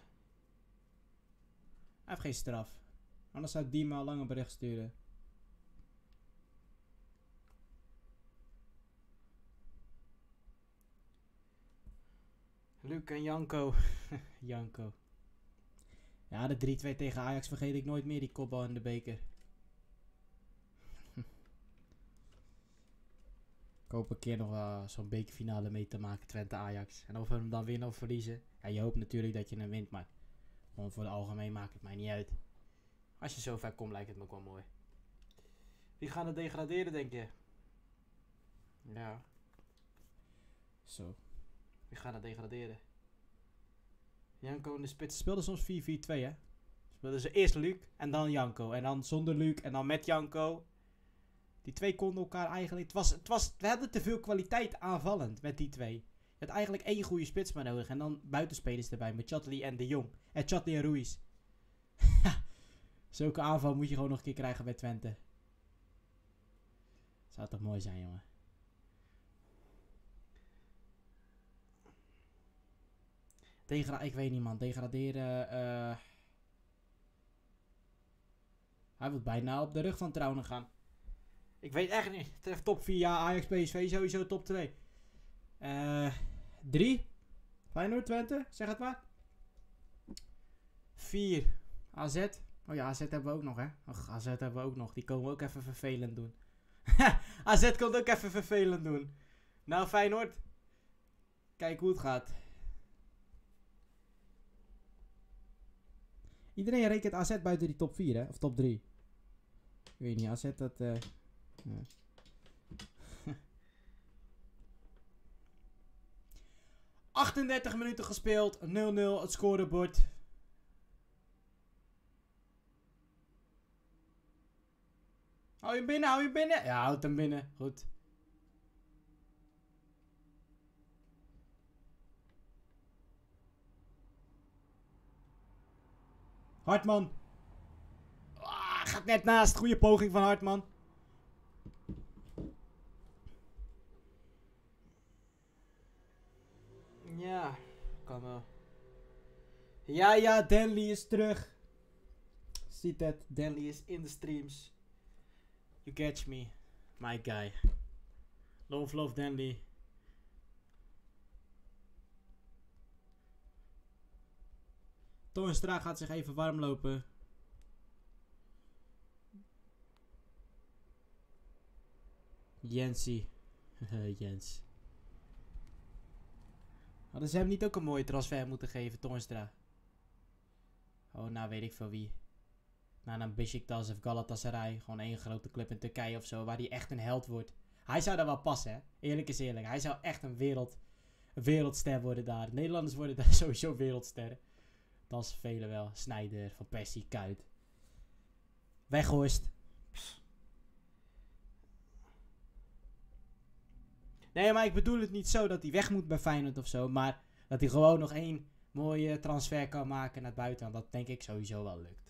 Hij heeft geen straf. Anders zou Dima al lang een bericht sturen. Luc en Janko. Janko. Ja, de 3-2 tegen Ajax vergeet ik nooit meer, die kopbal in de beker. Ik hoop een keer nog zo'n bekerfinale mee te maken, Twente-Ajax. En of we hem dan winnen of verliezen. Ja, je hoopt natuurlijk dat je hem wint, maar gewoon voor de algemeen maakt het mij niet uit. Als je zo ver komt, lijkt het me ook wel mooi. Wie gaan er degraderen, denk je? Ja. Zo. Wie gaan er degraderen? Janko in de Ze spits. speelden soms 4-4-2, hè? Speelden ze eerst Luc en dan Janko. En dan zonder Luc en dan met Janko. Die twee konden elkaar eigenlijk... we hadden te veel kwaliteit aanvallend met die twee. Je had eigenlijk 1 goede spits maar nodig. En dan buitenspelers erbij met Chatley en De Jong. En Chatley en Ruiz. Zulke aanval moet je gewoon nog een keer krijgen bij Twente. Zou toch mooi zijn, jongen. Ik weet niet, man. Degraderen... Hij wil bijna op de rug van Trouwen gaan. Ik weet echt niet. Treft top 4, ja, Ajax, PSV, sowieso top 2. 3. Feyenoord, Twente, zeg het maar. 4. AZ. Oh ja, AZ hebben we ook nog, hè. Och, AZ hebben we ook nog. Die komen ook even vervelend doen. AZ komt ook even vervelend doen. Nou, Feyenoord. Kijk hoe het gaat. Iedereen rekent AZ buiten die top 4, hè. Of top 3. Ik weet niet, AZ dat... Ja. 38 minuten gespeeld, 0-0 het scorebord. Hou je binnen, hou je binnen. Ja, houd hem binnen. Goed. Hartman. Ah, gaat net naast. Goede poging van Hartman. Ja, kan wel. Ja, Denley is terug. Ziet het. Denley is in de streams. You catch me. My guy. Love Denley. Toornstra gaat zich even warm lopen. Jensie. Jens. Hadden ze hem niet ook een mooie transfer moeten geven, Toornstra? Oh, nou weet ik veel wie. Nou, dan Beşiktaş of Galatasaray. Gewoon één grote club in Turkije of zo, waar hij echt een held wordt. Hij zou daar wel passen, hè. Eerlijk is eerlijk. Hij zou echt een wereldster worden daar. Nederlanders worden daar sowieso wereldsterren. Dat is velen wel. Sneijder, Van Persie, Kuyt. Weghorst. Nee, maar ik bedoel het niet zo dat hij weg moet bij Feyenoord of zo. Maar dat hij gewoon nog 1 mooie transfer kan maken naar het buitenland. Dat denk ik sowieso wel lukt.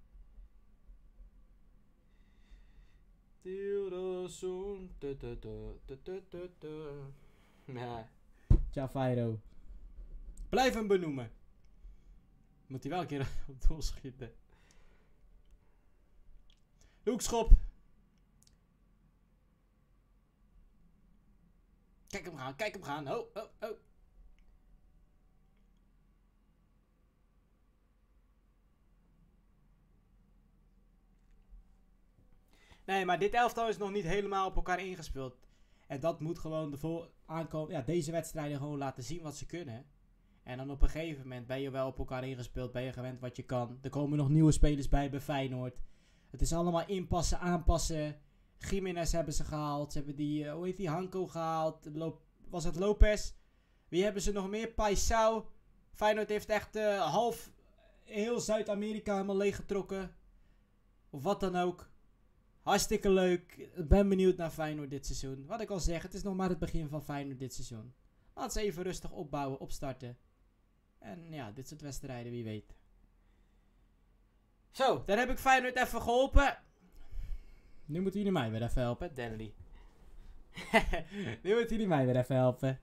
Ja. Javairo. Blijf hem benoemen. Moet hij wel een keer op doel schieten. Hoekschop. Kijk hem gaan. Oh. Nee, maar dit elftal is nog niet helemaal op elkaar ingespeeld. En dat moet gewoon deze wedstrijden gewoon laten zien wat ze kunnen. En dan op een gegeven moment ben je wel op elkaar ingespeeld. Ben je gewend wat je kan. Er komen nog nieuwe spelers bij Feyenoord. Het is allemaal inpassen, aanpassen. Jiménez hebben ze gehaald. Ze hebben die, hoe heet die, Hanko gehaald. Was het Lopez? Wie hebben ze nog meer? Paisao. Feyenoord heeft echt half heel Zuid-Amerika helemaal leeggetrokken. Of wat dan ook. Hartstikke leuk. Ik ben benieuwd naar Feyenoord dit seizoen. Wat ik al zeg, het is nog maar het begin van Feyenoord dit seizoen. Laat ze even rustig opbouwen, opstarten. En ja, dit soort wedstrijden, wie weet. Zo, daar heb ik Feyenoord even geholpen. Nu moeten jullie mij weer even helpen, Denley. Nu moeten jullie mij weer even helpen.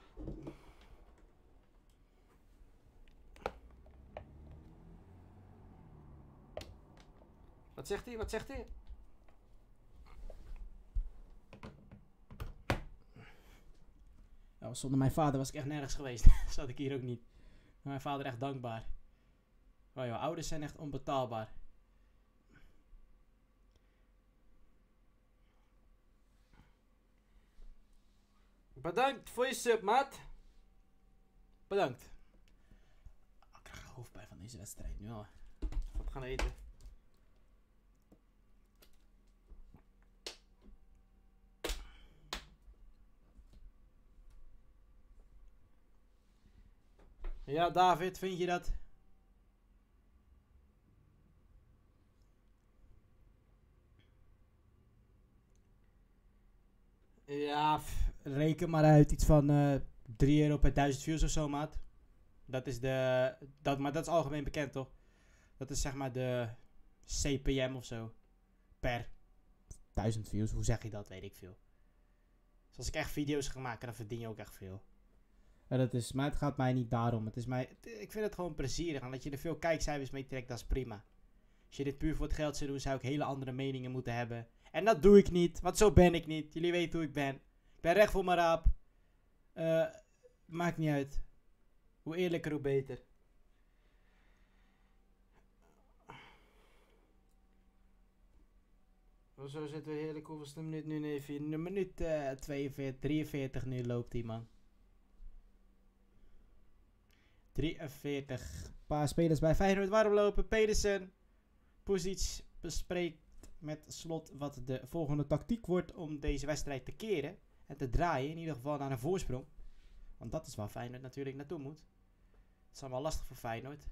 Wat zegt hij? Wat zegt hij? Nou, zonder mijn vader was ik echt nergens geweest. Zat ik hier ook niet. Maar mijn vader echt dankbaar. Oh joh, ouders zijn echt onbetaalbaar. Bedankt voor je sub, maat. Bedankt. Ik krijg hoofdpijn van deze wedstrijd nu al. Wat gaan eten? Ja, David, vind je dat? Ja, Reken maar uit iets van €3 per 1000 views of zo, maat. Dat is maar dat is algemeen bekend, toch? Dat is zeg maar de CPM of zo. Per 1000 views. Hoe zeg je dat? Weet ik veel. Dus als ik echt video's ga maken, dan verdien je ook echt veel. Maar het gaat mij niet daarom. Ik vind het gewoon plezierig. En dat je er veel kijkcijfers mee trekt, dat is prima. Als je dit puur voor het geld zou doen, zou ik hele andere meningen moeten hebben. En dat doe ik niet, want zo ben ik niet. Jullie weten hoe ik ben. Ik ben recht voor mijn raap. Maakt niet uit. hoe eerlijker, hoe beter. Zo zitten we heerlijk. Hoeveelste minuut nu? Nee, Een minuut 42, 43 nu loopt die man. 43. Een paar spelers bij Feyenoord warm lopen. Pedersen. Pusic bespreekt met Slot wat de volgende tactiek wordt om deze wedstrijd te keren. En te draaien, in ieder geval naar een voorsprong. Want dat is waar Feyenoord natuurlijk naartoe moet. Het is allemaal lastig voor Feyenoord.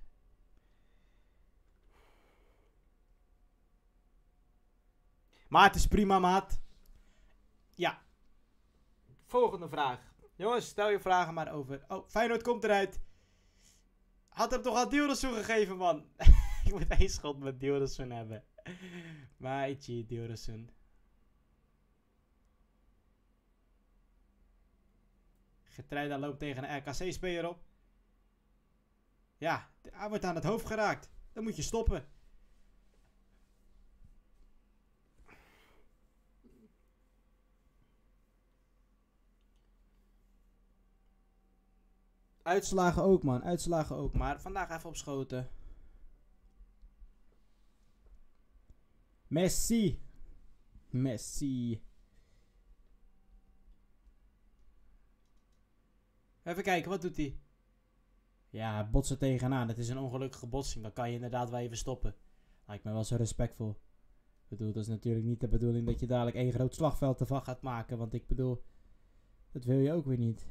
Maar het is prima, maat. Ja. Volgende vraag. Jongens, stel je vragen maar over. Oh, Feyenoord komt eruit. Had hem toch al Dilrosun gegeven, man. Ik moet één schot met Dilrosun hebben. Maatje, Dilrosun. Getreida loopt tegen een RKC-speler op. Ja, hij wordt aan het hoofd geraakt. Dan moet je stoppen. Uitslagen ook, man. Uitslagen ook. Maar vandaag even op schoten. Messi. Messi. Even kijken, wat doet hij? Ja, botsen tegenaan. Het is een ongelukkige botsing. Dan kan je inderdaad wel even stoppen. Lijkt me wel zo respectvol. Ik bedoel, dat is natuurlijk niet de bedoeling dat je dadelijk één groot slagveld ervan gaat maken. Want ik bedoel, dat wil je ook weer niet.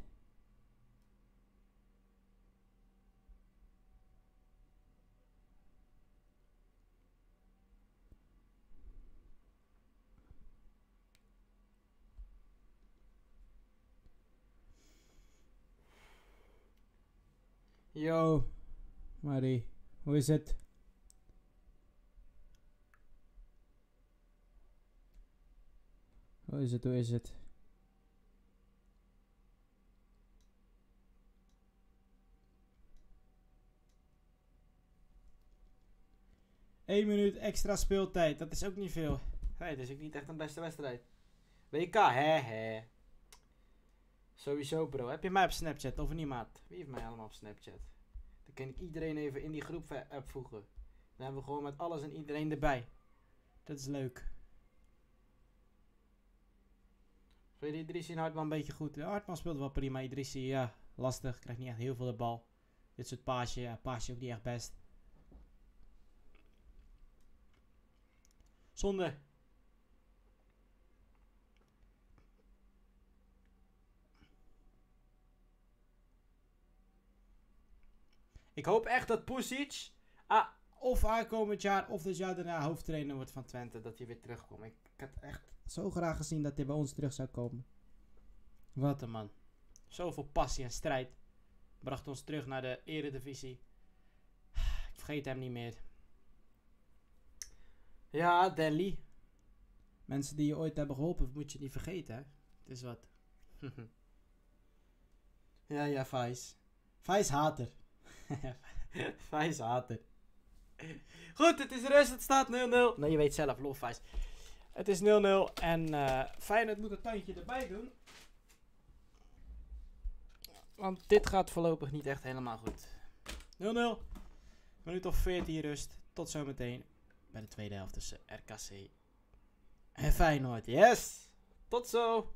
Yo, Marie, hoe is het? Hoe is het, hoe is het? Eén minuut extra speeltijd, dat is ook niet veel. Nee, het is ook niet echt een beste wedstrijd. WK, hè. Sowieso, bro. Heb je mij op Snapchat of niet, maat? Wie heeft mij allemaal op Snapchat? Dan kan ik iedereen even in die groep app voegen. Dan hebben we gewoon met alles en iedereen erbij. Dat is leuk. Vind je Idrissi en Hartman Een beetje goed. Hartman speelt wel prima. Idrissi, ja, lastig. Krijgt niet echt heel veel de bal. Dit soort paasje, ja, paasje ook niet echt best. zonde? Ik hoop echt dat Pusic of aankomend jaar of het jaar daarna hoofdtrainer wordt van Twente. Dat hij weer terugkomt. Ik had echt zo graag gezien dat hij bij ons terug zou komen. Wat een man. Zoveel passie en strijd. Bracht ons terug naar de eredivisie. Ik vergeet hem niet meer. Ja, Delhi. Mensen die je ooit hebben geholpen, moet je niet vergeten, hè. Het is wat. Ja, Vijs. Vijs hater. Vijs hater. Goed, het is rust. Het staat 0-0. Nee, je weet zelf, lof Vijs. Het is 0-0 en Feyenoord moet een tandje erbij doen. Want dit gaat voorlopig niet echt helemaal goed. 0-0. Minuut of 14 rust. Tot zometeen bij de tweede helft tussen RKC en Feyenoord. Yes! Tot zo!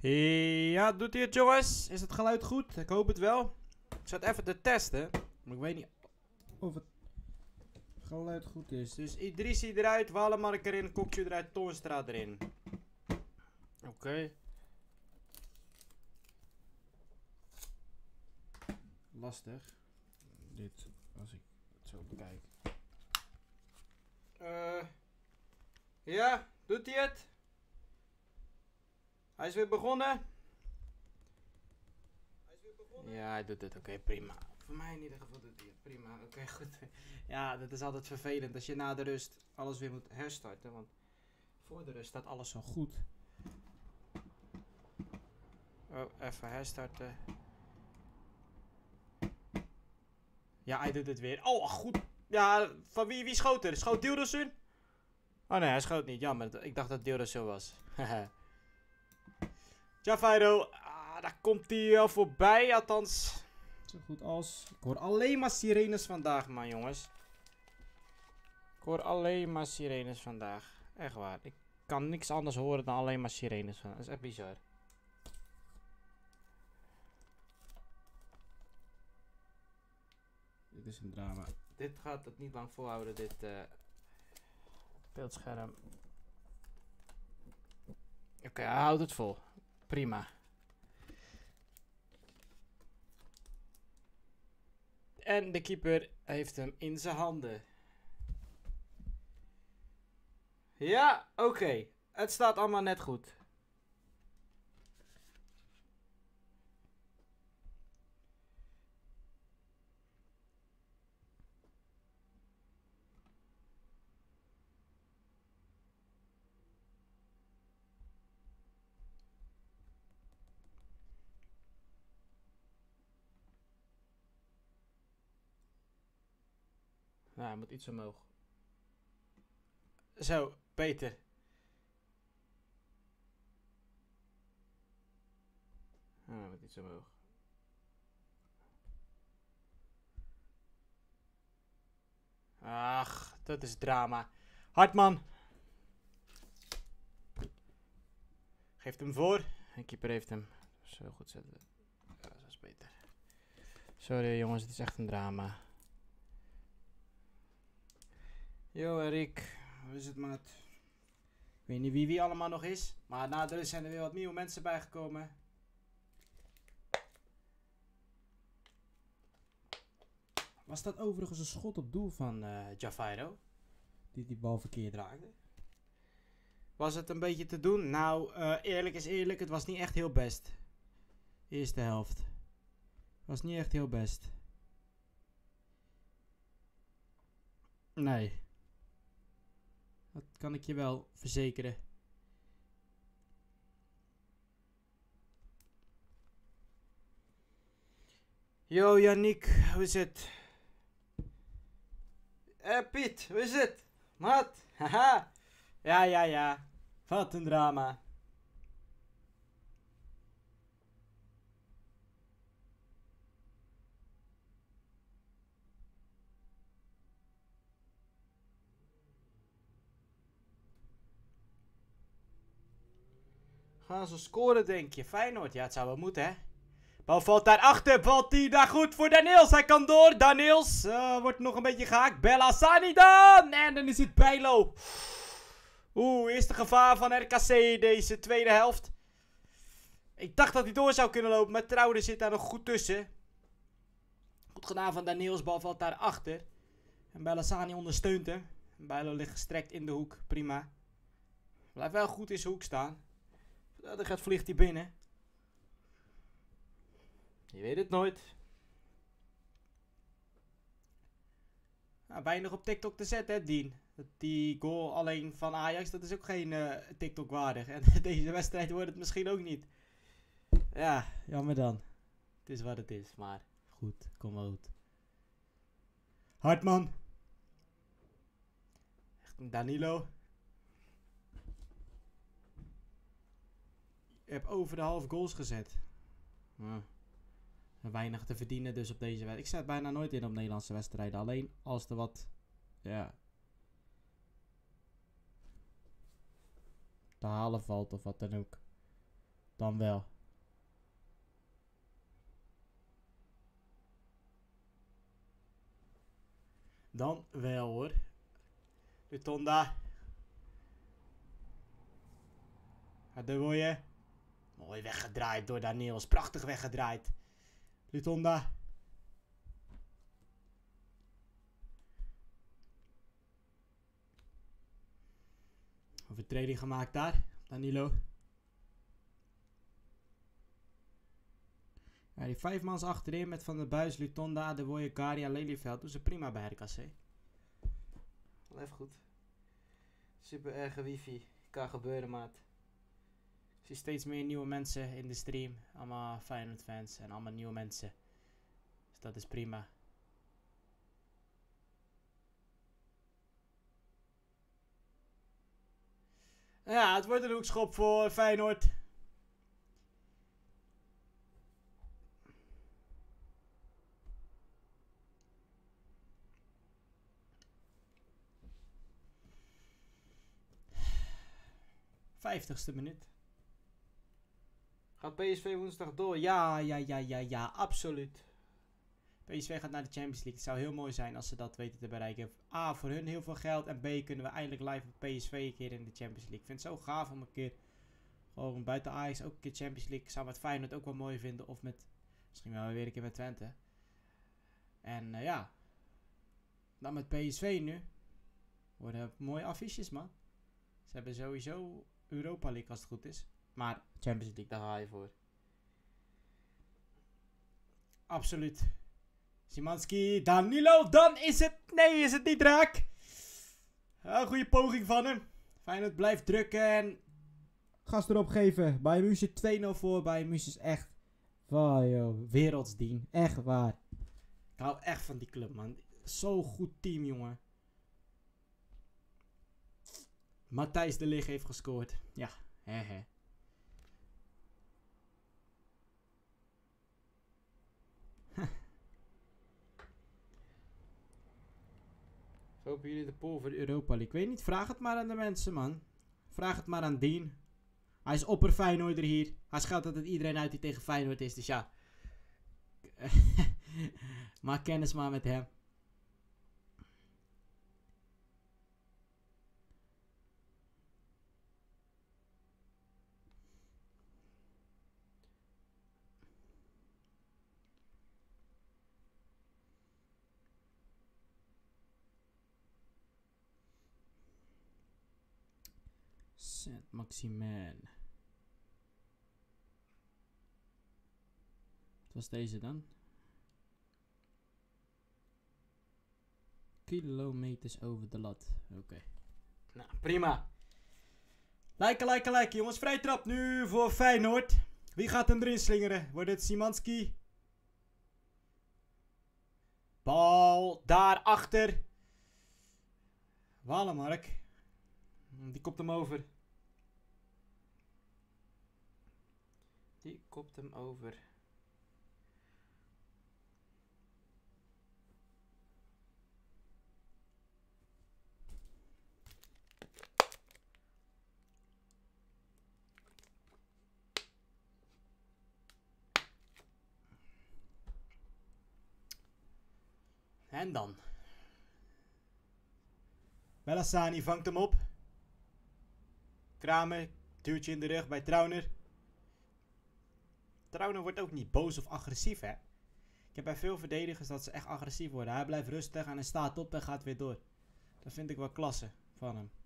Ja, doet hij het, jongens? Is het geluid goed? Ik hoop het wel. Ik zat even te testen. Maar ik weet niet of het geluid goed is. Dus Idrissi eruit, Walemark erin, Kokju eruit, Toornstra erin. Oké. Lastig. Dit, als ik het zo bekijk. Ja, doet hij het? Hij is weer begonnen. Ja, hij doet het. Oké, prima. Voor mij in ieder geval doet hij het. Prima. Oké, goed. Ja, dat is altijd vervelend als je na de rust alles weer moet herstarten. Want voor de rust staat alles zo goed. Oh, even herstarten. Ja, hij doet het weer. Oh, goed. Ja, van wie schoot er? Schoot Dilrosun? Oh nee, hij schoot niet. Jammer. Ik dacht dat Dilrosun was. Javairo. Daar komt hij wel voorbij. Althans, zo goed als. Ik hoor alleen maar sirenes vandaag, man, jongens. Ik hoor alleen maar sirenes vandaag. Echt waar. Ik kan niks anders horen dan alleen maar sirenes vandaag. Dat is echt bizar. Dit is een drama. Dit gaat het niet lang volhouden, dit beeldscherm. Oké, hij houdt het vol. Prima. En de keeper heeft hem in zijn handen. Ja, oké. Het staat allemaal net goed. Nou, hij moet iets omhoog. Zo, beter. Ah, hij moet iets omhoog. Ach, dat is drama. Hartman. Geeft hem voor. De keeper heeft hem. Zo goed zetten. Ja, dat is beter. Sorry jongens, het is echt een drama. Yo Rick, hoe is het maat? Ik weet niet wie allemaal nog is. Maar na de rust zijn er weer wat nieuwe mensen bijgekomen. Was dat overigens een schot op doel van Javairo? Die bal verkeerd raakte. Was het een beetje te doen? Nou, eerlijk is eerlijk, het was niet echt heel best. Eerste helft. Was niet echt heel best. Nee. Dat kan ik je wel verzekeren. Yo Yannick, hoe is het? Piet, hoe is het? Maat, haha. Ja. Wat een drama. Gaan ze scoren, denk je? Feyenoord, ja, het zou wel moeten, hè? Bal valt daarachter, valt die daar goed voor Daniels. Hij kan door, Daniels wordt nog een beetje gehaakt. Bellassani dan! En dan is het Bijlo. Eerste gevaar van RKC deze tweede helft. Ik dacht dat hij door zou kunnen lopen, maar Trouwde zit daar nog goed tussen. Goed gedaan van Daniels, bal valt daarachter. En Bellassani ondersteunt hem. Bijlo ligt gestrekt in de hoek, prima. Blijft wel goed in zijn hoek staan. Dan vliegt hij binnen. Je weet het nooit. Nou, weinig op TikTok te zetten, hè, Dien. Die goal alleen van Ajax, dat is ook geen TikTok waardig. En deze wedstrijd wordt het misschien ook niet. Ja, jammer dan. Het is wat het is, maar goed, kom uit. Hartman. Echt een Danilo. Je hebt over de half goals gezet. Weinig te verdienen dus op deze wedstrijd. Ik zet bijna nooit in op Nederlandse wedstrijden. Alleen als er wat... Ja... te halen valt of wat dan ook. Dan wel. Dan wel hoor. Lutonda. De Boye. Mooi weggedraaid door Daniels. Prachtig weggedraaid. Lutonda. Overtreding gemaakt daar. Danilo. Ja, die 5 mans achterin met Van der Buis, Lutonda, De Boye, Garia, Lelyveld. Doen ze prima bij RKC. Wel even goed. Super erge wifi. Kan gebeuren, maat. Ik zie steeds meer nieuwe mensen in de stream. Allemaal Feyenoord fans en allemaal nieuwe mensen. Dus dat is prima. Ja, het wordt een hoekschop voor Feyenoord. Vijftigste minuut. Gaat PSV woensdag door? Ja, absoluut. PSV gaat naar de Champions League. Het zou heel mooi zijn als ze dat weten te bereiken. A, voor hun heel veel geld. En B, kunnen we eindelijk live op PSV een keer in de Champions League. Ik vind het zo gaaf om een keer gewoon buiten Ajax ook een keer Champions League. Ik zou met Feyenoord ook wel mooi vinden. Of met, misschien wel weer een keer met Twente. En ja. Dan met PSV nu. Worden mooie affiches, man. Ze hebben sowieso Europa League als het goed is. Maar Champions League, daar ga je voor. Absoluut. Szymanski, Danilo, dan is het... Nee, is het niet raak. Een goede poging van hem. Feyenoord blijft drukken en... Gas erop geven. Bayern München 2-0 voor. Bayern München is echt... Wow, joh. Wereldsdien. Echt waar. Ik hou echt van die club, man. Zo'n goed team, jongen. Matthijs de Ligt heeft gescoord. Ja, hè. Hopen jullie de pool voor de Europa League? Ik weet niet, vraag het maar aan de mensen, man. Vraag het maar aan Dean. Hij is opper Feyenoorder hier. Hij scheldt altijd iedereen uit die tegen Feyenoord is, dus ja. Maak kennis maar met hem. Saint-Maximin. Wat was deze dan? Kilometers over de lat. Oké. Nou, prima. Lijken, jongens. Vrij trap nu voor Feyenoord. Wie gaat hem erin slingeren? Wordt het Szymanski? Bal daarachter. Walemark. Die kopt hem over. En dan. Bellassani vangt hem op. Kramer, duwtje in de rug bij Trauner. Trauner wordt ook niet boos of agressief, hè. Ik heb bij veel verdedigers dat ze echt agressief worden. Hij blijft rustig en hij staat op en gaat weer door. Dat vind ik wel klasse van hem.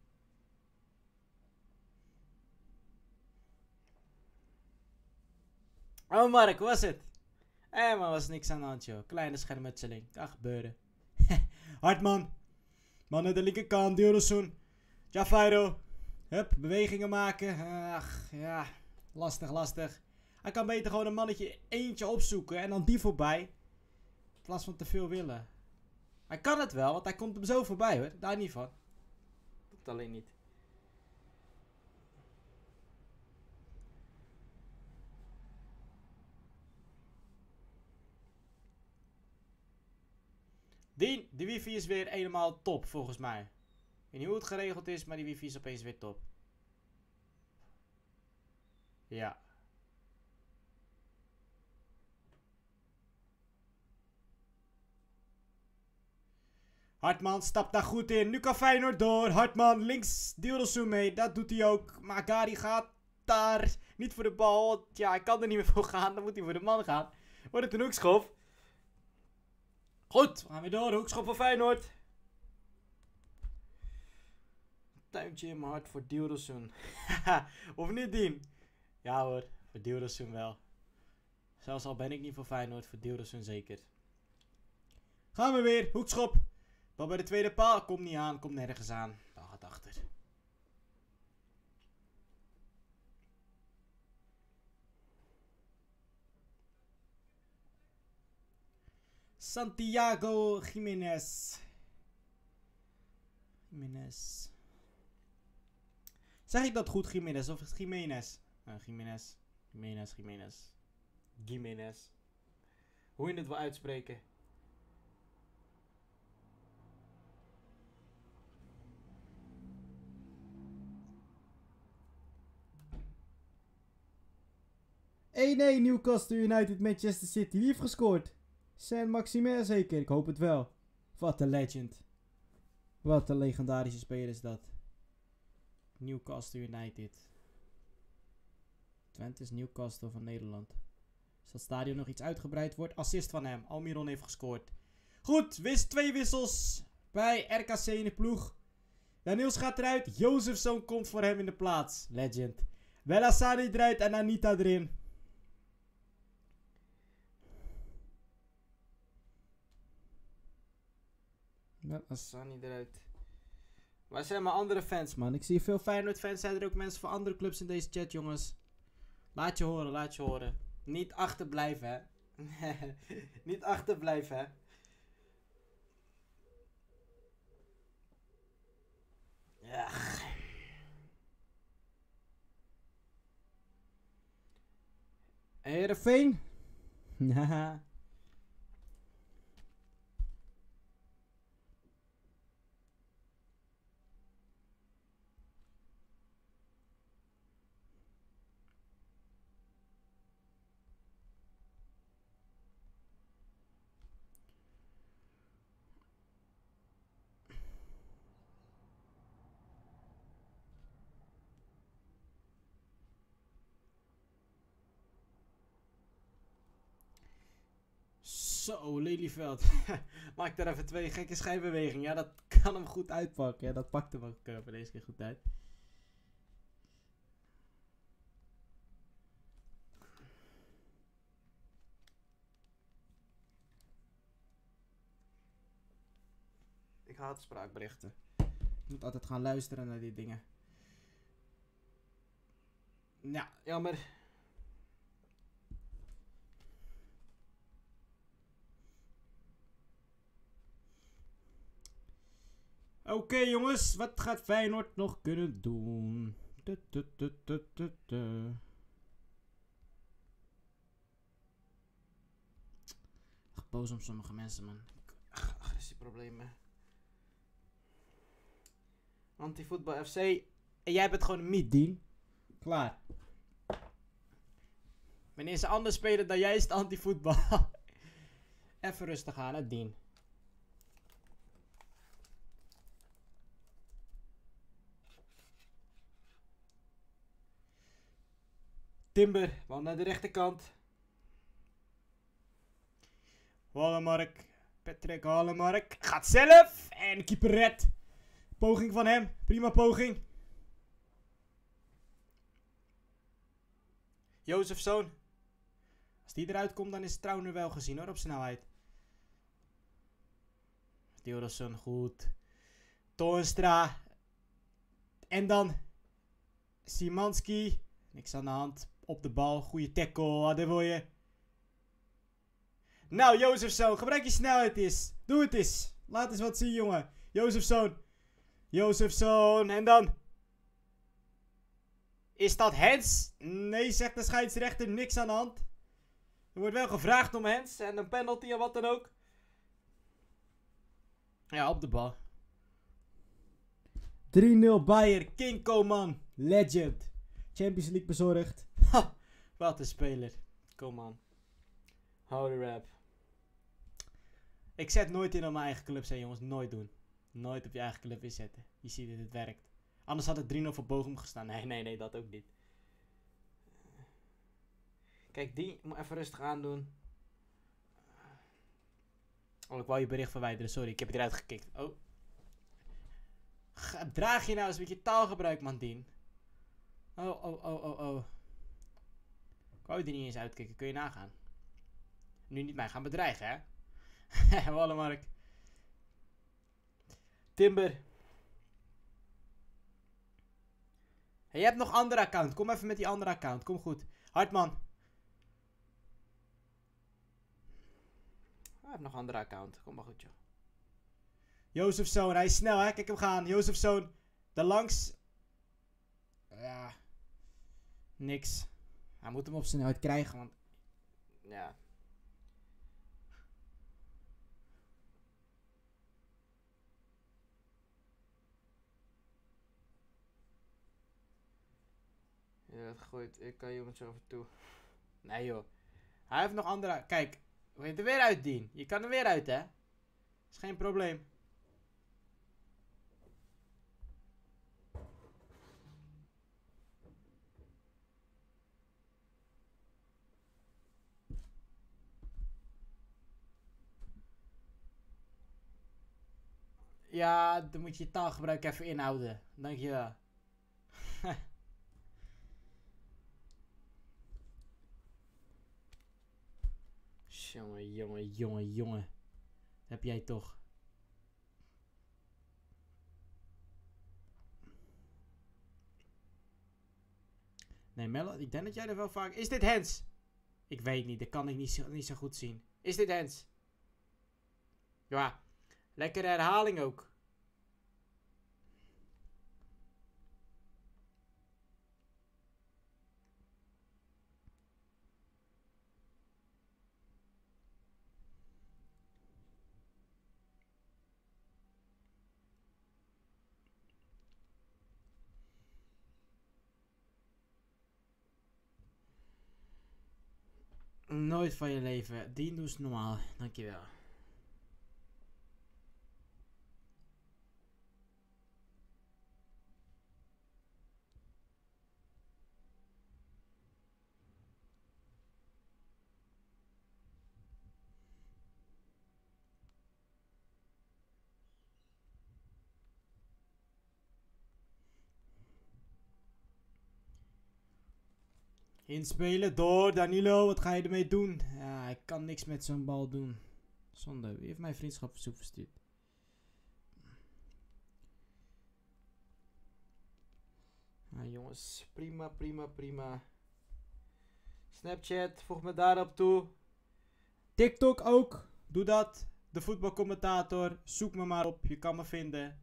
Oh Mark, hoe was het? Maar was niks aan de hand, joh. Kleine schermutseling. Kan gebeuren. Hartman. Man aan de linkerkant. Diodosun. Jafairo. Hup, bewegingen maken. Ach, ja. Lastig. Hij kan beter gewoon een mannetje eentje opzoeken en dan die voorbij. In plaats van te veel willen. Hij kan het wel, want hij komt hem zo voorbij, hoor. Daar niet van. Doet alleen niet. De wifi is weer helemaal top, volgens mij. Ik weet niet hoe het geregeld is, maar die wifi is opeens weer top. Ja. Hartman stapt daar goed in. Nu kan Feyenoord door. Hartman links. Dilrosun mee. Dat doet hij ook. Maar Gary gaat daar niet voor de bal. Ja, hij kan er niet meer voor gaan. Dan moet hij voor de man gaan. Wordt het een hoekschop. Goed, we gaan weer door. Hoekschop voor Feyenoord. Tuintje in mijn hart voor Dilrosun. Of niet, Dien? Ja hoor, voor Dilrosun wel. Zelfs al ben ik niet voor Feyenoord, voor Dilrosun zeker. Gaan we weer. Hoekschop. Bal bij de tweede paal. Komt niet aan. Komt nergens aan. Bal gaat achter. Santiago Jiménez. Zeg ik dat goed, Jiménez? Of is het Jiménez? Jiménez. Hoe je het wil uitspreken. Nee, Newcastle United, Manchester City. Wie heeft gescoord? Saint-Maximin zeker, ik hoop het wel. Wat een legend. Wat een legendarische speler is dat. Newcastle United. Twente is Newcastle van Nederland. Als dat stadion nog iets uitgebreid wordt. Assist van hem. Almiron heeft gescoord. Goed, 2 wissels bij RKC in de ploeg. Daniels gaat eruit. Jozefzoon komt voor hem in de plaats. Legend. Bellassani eruit en Anita erin. Bellassani eruit. Waar zijn mijn andere fans, man? Ik zie veel Feyenoord fans. Zijn er ook mensen van andere clubs in deze chat, jongens? Laat je horen. Niet achterblijven, hè. Niet achterblijven, hè. Ja. Heerenveen. Haha. Zo, Lelyveld. Maak daar even 2 gekke schijnbewegingen. Ja, dat kan hem goed uitpakken. Ja, dat pakt hem ook voor deze keer goed uit. Ik haat spraakberichten. Ik moet altijd gaan luisteren naar die dingen. Ja, jammer. Oké, jongens, wat gaat Feyenoord nog kunnen doen? Echt boos om sommige mensen, man. Agressieproblemen. Antivoetbal FC. En jij bent gewoon een miet, Dien. Klaar. Wanneer ze anders spelen dan jij is het antivoetbal. Even rustig aan, hè, Dien. Timber, bal naar de rechterkant. Wallenmark. Patrick Wallenmark. Gaat zelf. En keeper red. Poging van hem. Prima poging. Jozefzoon. Als die eruit komt, dan is Trauner wel gezien, hoor, op snelheid. Dilrosun, goed. Toornstra. En dan Szymanski. Niks aan de hand. Op de bal. Goeie tackle. Daar wil je. Nou, Jozefzoon. Gebruik je snelheid eens. Doe het eens. Laat eens wat zien, jongen. Jozefzoon. En dan. Is dat hands? Nee, zegt de scheidsrechter. Niks aan de hand. Er wordt wel gevraagd om hands. En een penalty en wat dan ook. Ja, op de bal. 3-0 Bayer. King Koman. Legend. Champions League bezorgd. Ha, wat een speler. Kom aan. Hou de rap. Ik zet nooit in op mijn eigen club, zijn jongens. Nooit doen. Nooit op je eigen club inzetten. Je ziet dat het werkt. Anders had het 3-0 voor Bochum gestaan. Nee, dat ook niet. Kijk, die moet even rustig aandoen. Oh, ik wou je bericht verwijderen. Sorry, ik heb het eruit gekikt. Oh. Draag je nou eens met je taalgebruik, man, Dien. Oh. Ik wou je er niet eens uitkikken. Kun je nagaan. Nu niet mij gaan bedreigen, hè? Wallenmark. Timber. Hey, je hebt nog andere account. Kom even met die andere account. Kom goed. Hartman. Hij heeft nog een andere account. Kom maar goed, joh. Jozefzoon. Hij is snel, hè? Kijk hem gaan. Jozefzoon. Daarlangs. Ja. Niks. Hij moet hem op zijn uit krijgen, want... Ja. Ja, dat gooit. Ik kan jongens over toe. Nee, joh. Hij heeft nog andere... Kijk. We gaan er weer uit, Dien. Je kan er weer uit, hè? Is geen probleem. Ja, dan moet je je taalgebruik even inhouden. Dankjewel. Jongen. Heb jij toch. Nee, Melle, ik denk dat jij er wel vaak... Is dit Hens? Ik weet niet, dat kan ik niet zo goed zien. Is dit Hens? Ja, lekkere herhaling ook. Nooit van je leven. Die doe eens normaal. Dankjewel. Inspelen door Danilo. Wat ga je ermee doen? Ja, ik kan niks met zo'n bal doen. Zonde. Wie heeft mijn vriendschapverzoek verstuurd? Nou jongens, prima. Snapchat, voeg me daarop toe. TikTok ook. Doe dat. De voetbalcommentator. Zoek me maar op. Je kan me vinden.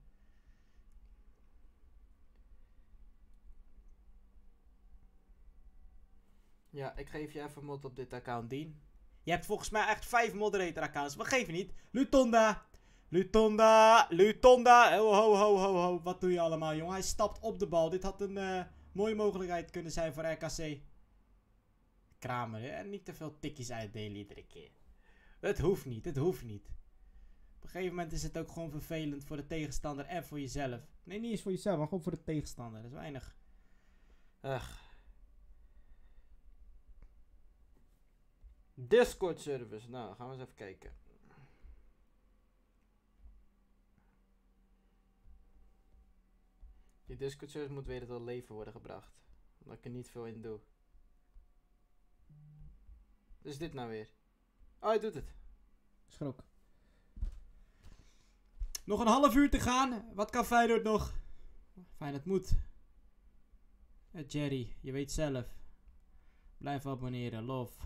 Ja, ik geef je even mod op dit account, Dien. Je hebt volgens mij echt 5 moderator accounts. Maar geef je niet. Lutonda. Ho. Wat doe je allemaal, jongen? Hij stapt op de bal. Dit had een mooie mogelijkheid kunnen zijn voor RKC. Kramer, hè? En niet te veel tikjes uitdelen iedere keer. Het hoeft niet. Op een gegeven moment is het ook gewoon vervelend voor de tegenstander en voor jezelf. Nee, niet eens voor jezelf, maar gewoon voor de tegenstander. Dat is weinig. Discord service. Nou, gaan we eens even kijken. Die Discord service moet weer tot leven worden gebracht. Omdat ik er niet veel in doe. Dus is dit nou weer? Oh, hij doet het. Schrok. Nog een half uur te gaan. Wat kan Feyenoord nog? Feyenoord moet. Jerry, je weet zelf. Blijf abonneren. Love.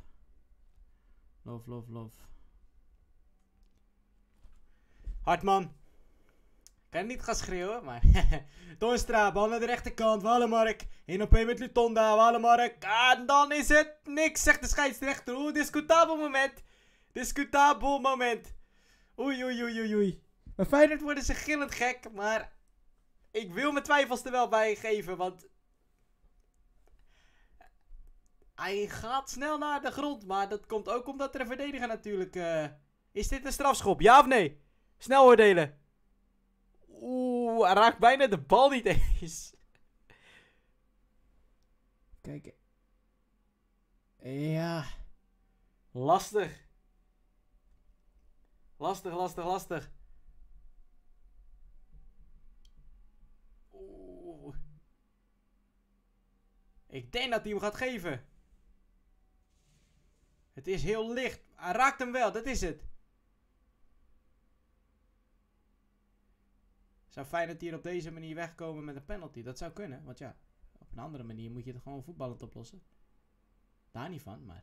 Hartman. Kan niet gaan schreeuwen, maar... Toonstra, bal naar de rechterkant. Wallenmark. 1 op 1 met Lutonda. Wallenmark. En dan is het niks, zegt de scheidsrechter. Oeh, discutabel moment. Oei. Bij Feyenoord worden ze gillend gek, maar... Ik wil mijn twijfels er wel bij geven, want... Hij gaat snel naar de grond, maar dat komt ook omdat er een verdediger natuurlijk Is dit een strafschop? Ja of nee? Snel oordelen. Oeh, hij raakt bijna de bal niet eens. Kijk. Ja. Lastig. Lastig. Oeh. Ik denk dat hij hem gaat geven. Het is heel licht. Hij raakt hem wel, dat is het. Zou Feyenoord hier op deze manier wegkomen met een penalty? Dat zou kunnen, want ja, op een andere manier moet je het gewoon voetballend oplossen. Daar niet van, maar...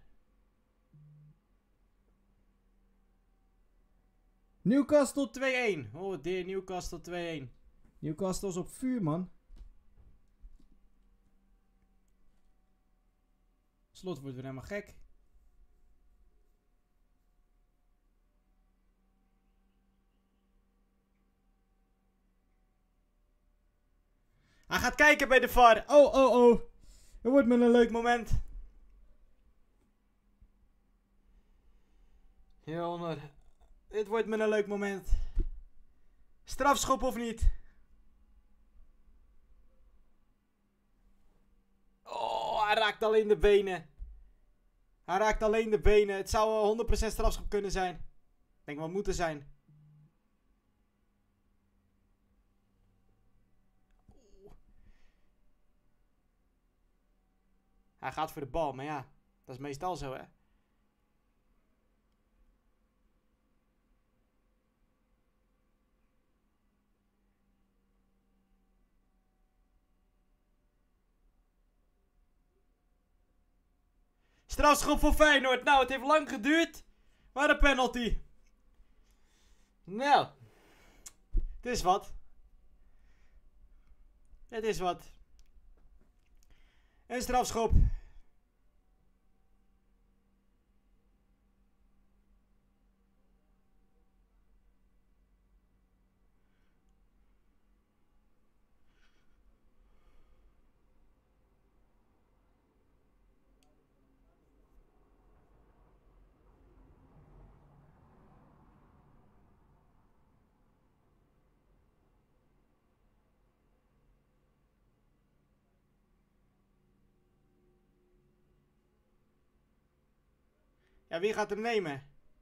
Newcastle 2-1. Oh dear, Newcastle 2-1. Newcastle is op vuur, man. Slot wordt weer helemaal gek. Hij gaat kijken bij de VAR. Oh. Het wordt met een leuk moment. Jongen. Dit wordt met een leuk moment. Strafschop of niet? Oh, hij raakt alleen de benen. Het zou wel 100% strafschop kunnen zijn. Ik denk wel moeten zijn. Hij gaat voor de bal, maar ja, dat is meestal zo, hè. Strafschop voor Feyenoord. Nou, het heeft lang geduurd, maar een penalty. Nou, het is wat. Een strafschop. Ja, wie gaat hem nemen?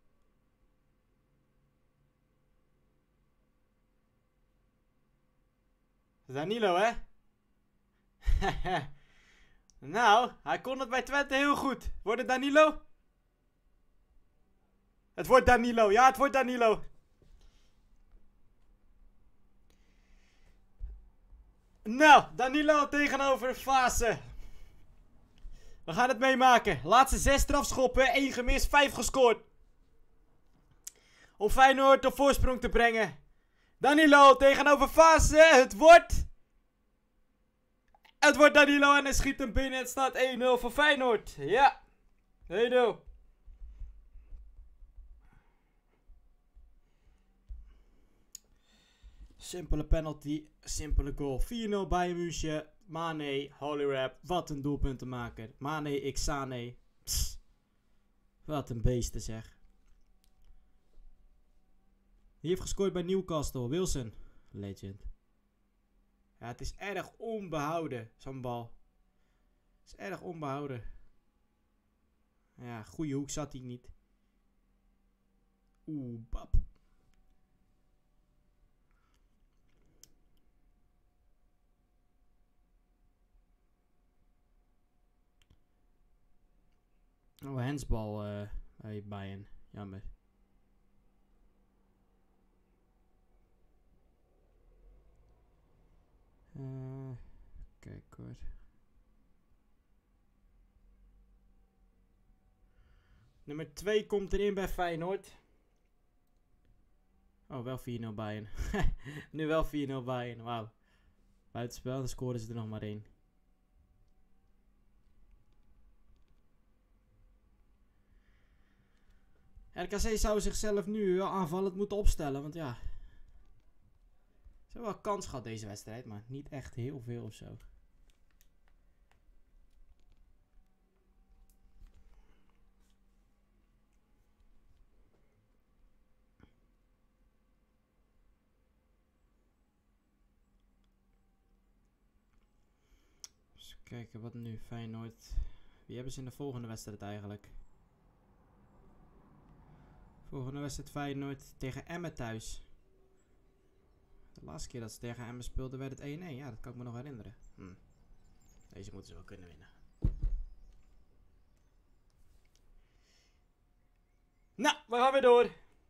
Danilo, hè? Nou, hij kon het bij Twente heel goed. Wordt het Danilo? Het wordt Danilo. Ja, het wordt Danilo. Nou, Danilo tegenover Fase. We gaan het meemaken. Laatste 6 strafschoppen. 1 gemist, 5 gescoord. Om Feyenoord op voorsprong te brengen. Danilo tegenover Fase. Het wordt Danilo en hij schiet hem binnen. Het staat 1-0 voor Feyenoord. Ja. 1-0. Simpele penalty. Simpele goal. 4-0 Bayern München. Mane, Hollyrap. Wat een doelpuntenmaker. Mane, Xane. Wat een beesten zeg. Die heeft gescoord bij Newcastle. Wilson. Legend. Ja, het is erg onbehouden, zo'n bal. Het is erg onbehouden. Ja, goede hoek zat hij niet. Oeh, bap. Oh, handsbal bij Bayern. Jammer. Kijk hoor. Nummer 2 komt erin bij Feyenoord. Oh, wel 4-0 Bayern. Nu wel 4-0 Bayern. Wauw. Buitenspel, dan scoren ze er nog maar 1. RKC zou zichzelf nu wel aanvallend moeten opstellen, want ja. Ze hebben wel kans gehad deze wedstrijd, maar niet echt heel veel of zo. Kijken, wat nu? Feyenoord. Wie hebben ze in de volgende wedstrijd eigenlijk? Volgende wedstrijd Feyenoord tegen Emmen thuis. De laatste keer dat ze tegen Emmen speelden werd het 1-1. Ja, dat kan ik me nog herinneren. Deze moeten ze wel kunnen winnen. Nou, we gaan weer door.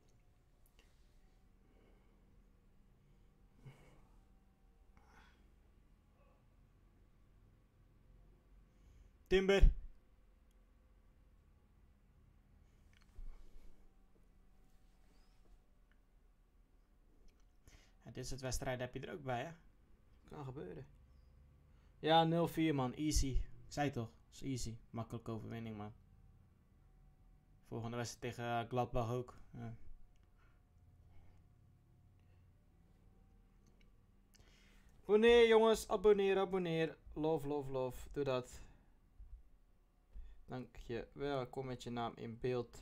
Timber. En dit soort wedstrijden heb je er ook bij, hè? Kan gebeuren. Ja, 0-4 man, easy. Ik zei toch, is easy. Makkelijke overwinning, man. Volgende wedstrijd tegen Gladbach ook. Ja. Abonneer jongens, abonneer. Love. Doe dat. Dank je wel. Kom met je naam in beeld.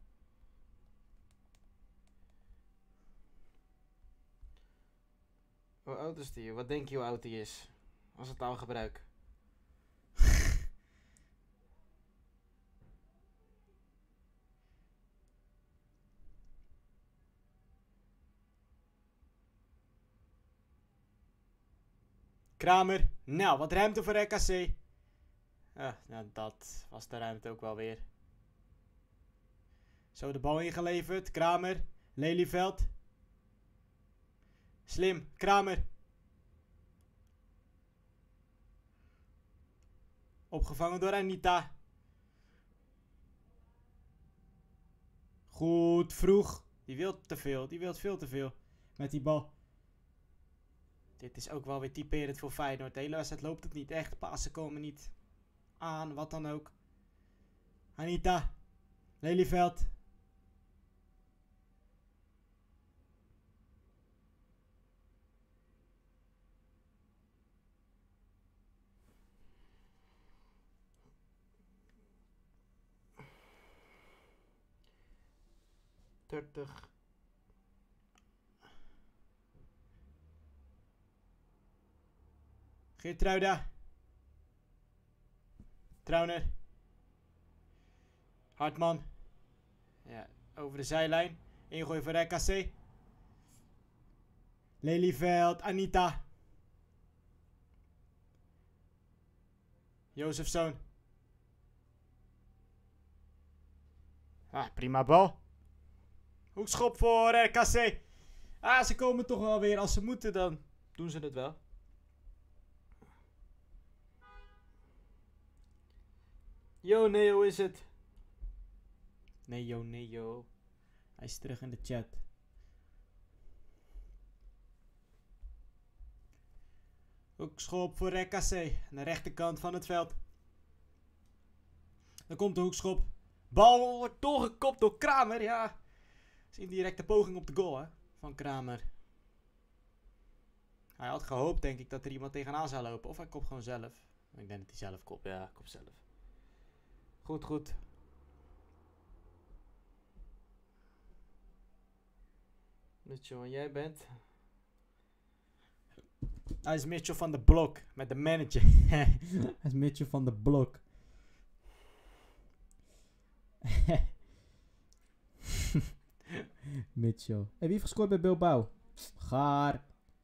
Hoe oud is die? Wat denk je hoe oud die is? Als het taalgebruik. Kramer. Nou, wat ruimte voor RKC. Nou, dat was de ruimte ook wel weer. Zo de bal ingeleverd. Kramer. Lelyveld. Slim. Kramer. Opgevangen door Anita. Goed, vroeg. Die wil te veel. Die wil veel te veel. Met die bal. Dit is ook wel weer typerend voor Feyenoord. De hele wedstrijd loopt het niet echt. Passen komen niet aan. Wat dan ook. Anita. Lelyveld. Geertruida. Trauner. Hartman. Ja, over de zijlijn. Ingooi voor RKC. Lelyveld. Anita. Jozefzoon. Prima bal. Hoekschop voor RKC. Ze komen toch wel weer. Als ze moeten, dan doen ze het wel. Yo, Neo is het. Neo. Hij is terug in de chat. Hoekschop voor RKC. Aan de rechterkant van het veld. Dan komt de hoekschop. Bal wordt doorgekopt door Kramer. Ja. Dat is een indirecte poging op de goal, hè. Van Kramer. Hij had gehoopt, denk ik, dat er iemand tegenaan zou lopen. Of hij kopt gewoon zelf. Ik denk dat hij zelf kopt. Ja, kopt zelf. Goed. Mitchell, en jij bent? Hij is Mitchell van de Blok. Met de manager. Hij is Mitchell van de Blok. Mitchell. Hey, wie heeft gescoord bij Bilbao? Gaar.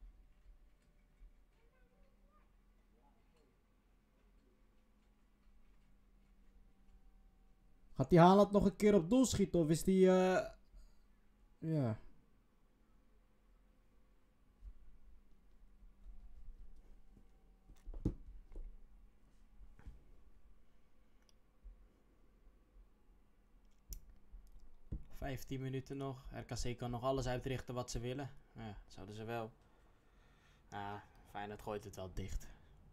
Gaat die Haaland nog een keer op doel schieten? Of is die... Ja. ...15 minuten nog. RKC kan nog alles uitrichten wat ze willen. Ja, dat zouden ze wel. Feyenoord gooit het wel dicht.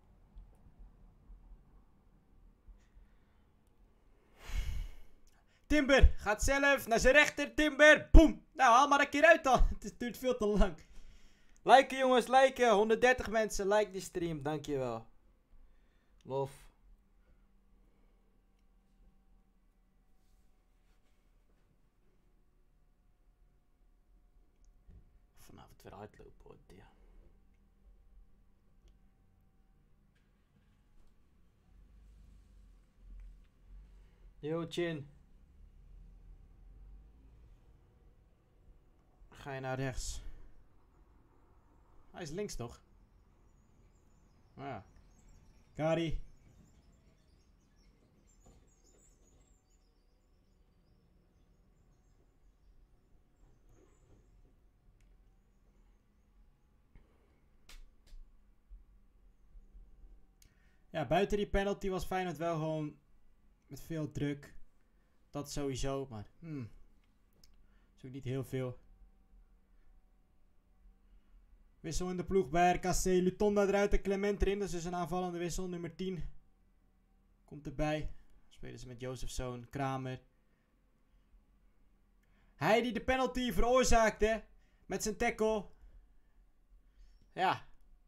Timber gaat zelf naar zijn rechter. Timber. Boom. Nou, haal maar een keer uit dan. Het duurt veel te lang. Liken jongens, liken. 130 mensen. Like die stream. Dankjewel. Love. Vanavond weer hardlopen hoor. Ja. Yo, Chin. Ga je naar rechts? Hij is links toch? Ah ja. Kari. Ja, buiten die penalty was Feyenoord wel gewoon met veel druk. Dat sowieso, maar is ook niet heel veel. Wissel in de ploeg bij RKC. Lutonda eruit en Clement erin. Dat is dus een aanvallende wissel. Nummer 10 komt erbij. Dan spelen ze met Jozefzoon, Kramer. Hij die de penalty veroorzaakte met zijn tackle. Ja.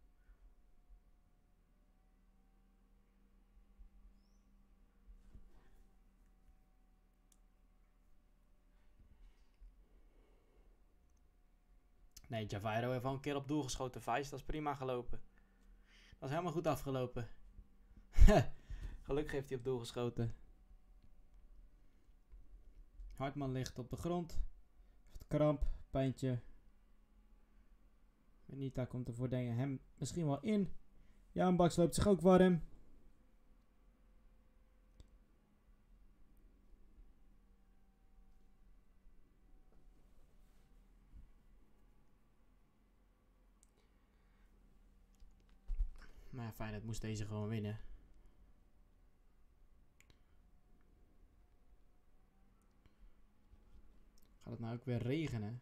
Nee, Javairo heeft al een keer op doel geschoten. Vice, dat is prima gelopen. Dat is helemaal goed afgelopen. Gelukkig heeft hij op doel geschoten. Hartman ligt op de grond. Heeft kramp, pijntje. Benita komt ervoor denken hem misschien wel in. Jan Baks loopt zich ook warm. Maar ja, Feyenoord moest deze gewoon winnen. Gaat het nou ook weer regenen?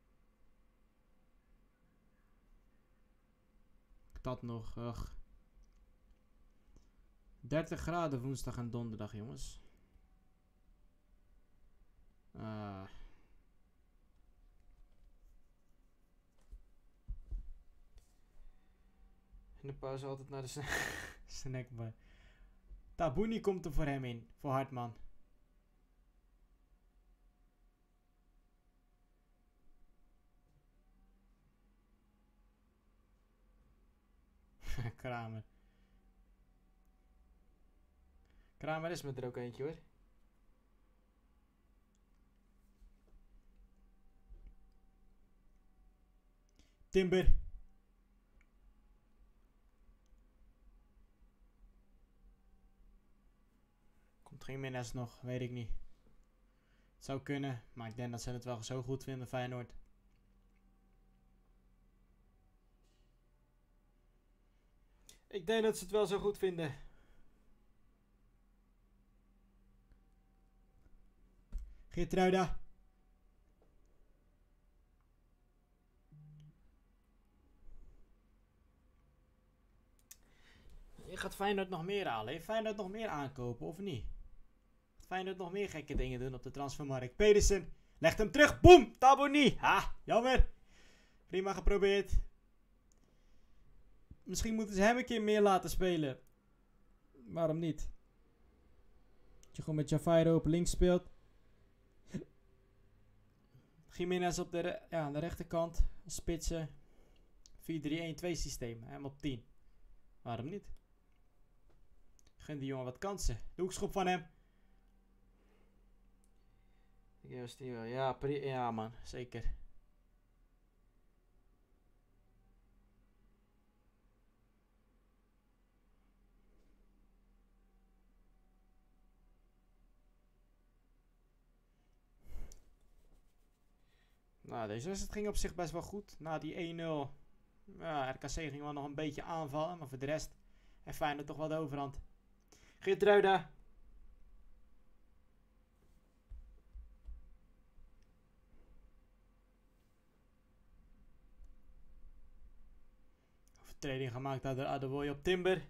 Dat nog. Ugh. 30 graden woensdag en donderdag, jongens. In de pauze altijd naar de Snackbar. Tabouni komt er voor hem in. Voor Hartman. Kramer. Kramer is met er ook eentje hoor. Timber. Komt Jiménez nog? Weet ik niet. Het zou kunnen, maar ik denk dat ze het wel zo goed vinden, Feyenoord. Ik denk dat ze het wel zo goed vinden. Geertruida. Je gaat Feyenoord nog meer halen. Heeft Feyenoord nog meer aankopen of niet? Gaat Feyenoord nog meer gekke dingen doen op de transfermarkt? Pedersen legt hem terug. Boom! Tabouni. Ha, jammer. Prima geprobeerd. Misschien moeten ze hem een keer meer laten spelen. Waarom niet? Dat je gewoon met Javairo op links speelt. Jiménez op de, aan de rechterkant. Spitsen. 4-3-1-2 systeem. Hem op 10. Waarom niet? Gun die jongen wat kansen. De hoekschop van hem. Ja, man. Zeker. Nou, deze wedstrijd ging op zich best wel goed. Na die 1-0. Ja, RKC ging wel nog een beetje aanvallen. Maar voor de rest heeft Feyenoord toch wel de overhand. Geertruida. Overtreding gemaakt door Adewoye op Timber.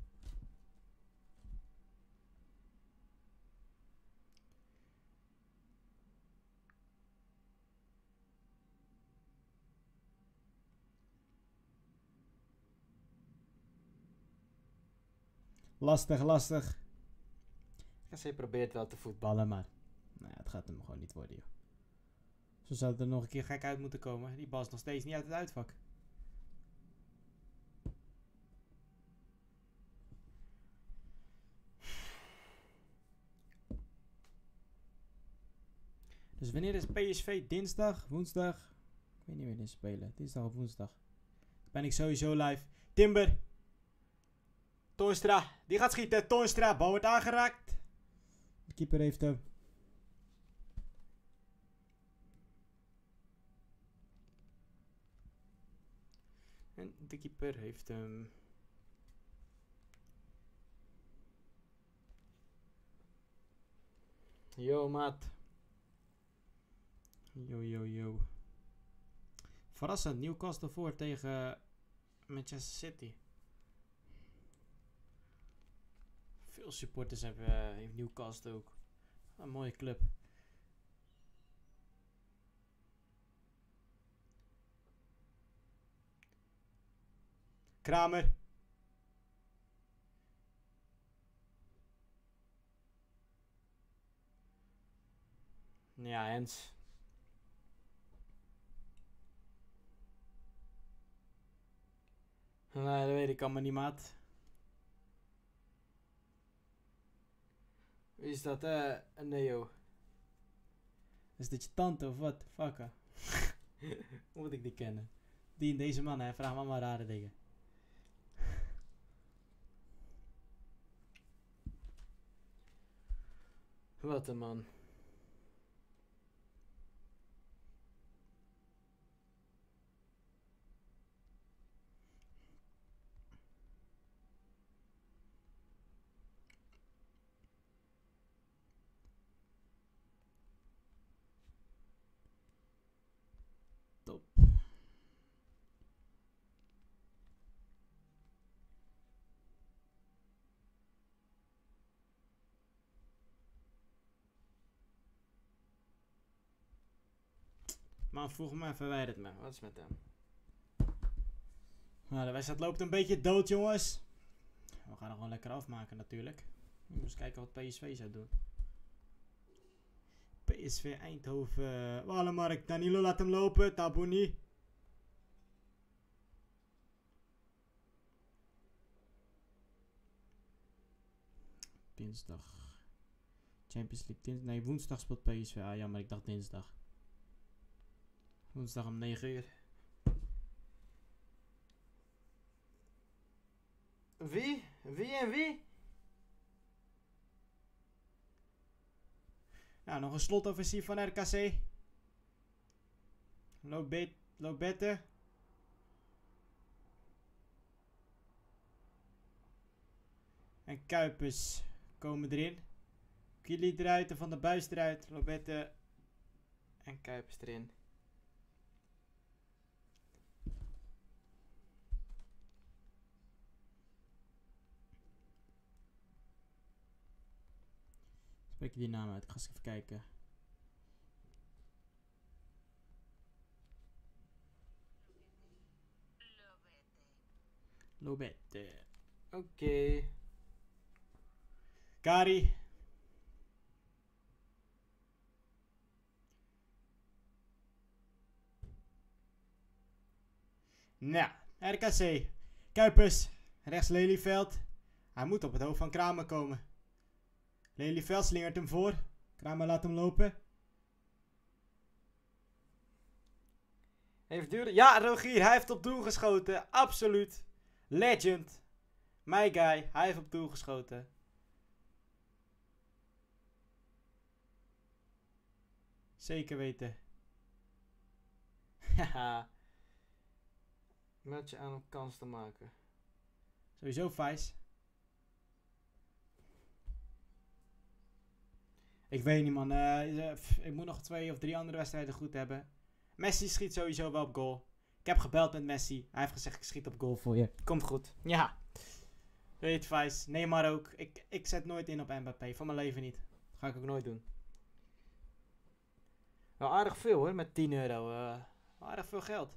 Lastig. RKC probeert wel te voetballen. Ballen maar. Nou ja, het gaat hem gewoon niet worden, joh. Zo zou het er nog een keer gek uit moeten komen. Die bal is nog steeds niet uit het uitvak. Dus wanneer is PSV? Dinsdag? Woensdag? Ik weet niet wanneer ze spelen. Dinsdag of woensdag. Ben ik sowieso live. Timber. Toornstra. Die gaat schieten. Toornstra. Bal wordt aangeraakt. De keeper heeft hem. En de keeper heeft hem. Yo, maat. Yo. Verrassend. Newcastle voor tegen Manchester City. Veel supporters heeft Newcastle ook. Een mooie club. Kramer. Ja, Hens. Nee, dat weet ik allemaal niet, maat. Wie is dat? Neo. Is dit je tante of wat? Fucker. Hoe moet ik die kennen? Die en deze man, hè. Vraag me allemaal rare dingen. Wat een man. Top. Man, vroeg me, verwijderd me. Wat is met hem? Nou, de wedstrijd loopt een beetje dood, jongens. We gaan er gewoon lekker afmaken, natuurlijk. We moeten eens kijken wat PSV zou doen. PSV Eindhoven. Walemark, Danilo laat hem lopen. Tabouni. Dinsdag. Champions League dinsdag. Nee, woensdag speelt PSV. Ah, jammer, ik dacht dinsdag. Woensdag om 9 uur. Wie? Wie en wie? Nou, nog een slotoffensief van RKC. Lobette. En Kuipers komen erin. Kili eruit en Van der Buis eruit. Lobette En Kuipers erin. Spreek je die naam uit? Ik ga eens even kijken. Lobette. Oké. Kari. Nou, RKC. Kuipers. Rechts Lelyveld. Hij moet op het hoofd van Kramer komen. Lelyveld slingert hem voor. Kramer laat hem lopen. Heeft duurde. Ja, Rogier, hij heeft op doel geschoten. Absoluut. Legend. My guy, hij heeft op doel geschoten. Zeker weten. Haha. Met je aan om kans te maken. Sowieso Vijs. Ik weet niet, man. Ik moet nog 2 of 3 andere wedstrijden goed hebben. Messi schiet sowieso wel op goal. Ik heb gebeld met Messi. Hij heeft gezegd, ik schiet op goal voor je. Komt goed. Ja. Weet Vijs. Neymar ook. Ik zet nooit in op Mbappé. Van mijn leven niet. Dat ga ik ook nooit doen. Wel aardig veel hoor, met 10 euro. Aardig veel geld.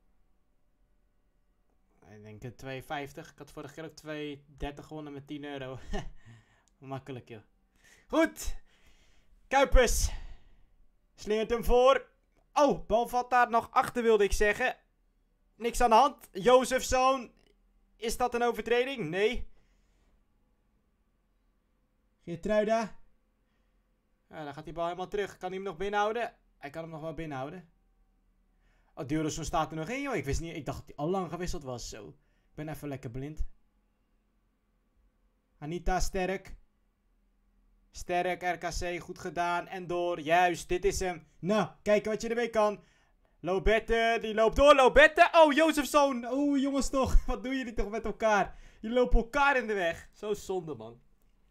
Ik denk 2,50. Ik had vorige keer ook 2,30 gewonnen met 10 euro. Makkelijk, joh. Goed. Kuipers. Slingert hem voor. Oh, bal valt daar nog achter, wilde ik zeggen. Niks aan de hand. Jozefzoon. Is dat een overtreding? Nee. Geertruida. Ja, dan gaat die bal helemaal terug. Kan hij hem nog binnenhouden? Hij kan hem nog wel binnenhouden. Oh, Diourzoen staat er nog in, joh. Ik wist niet. Ik dacht dat hij al lang gewisseld was. Zo. Ik ben even lekker blind. Anita, sterk. Sterk, RKC, goed gedaan. En door. Juist, dit is hem. Nou, kijken wat je ermee kan. Lobette, die loopt door. Lobette. Oh, Jozefzoon. Oh, jongens toch. Wat doen jullie toch met elkaar? Jullie lopen elkaar in de weg. Zo zonde, man.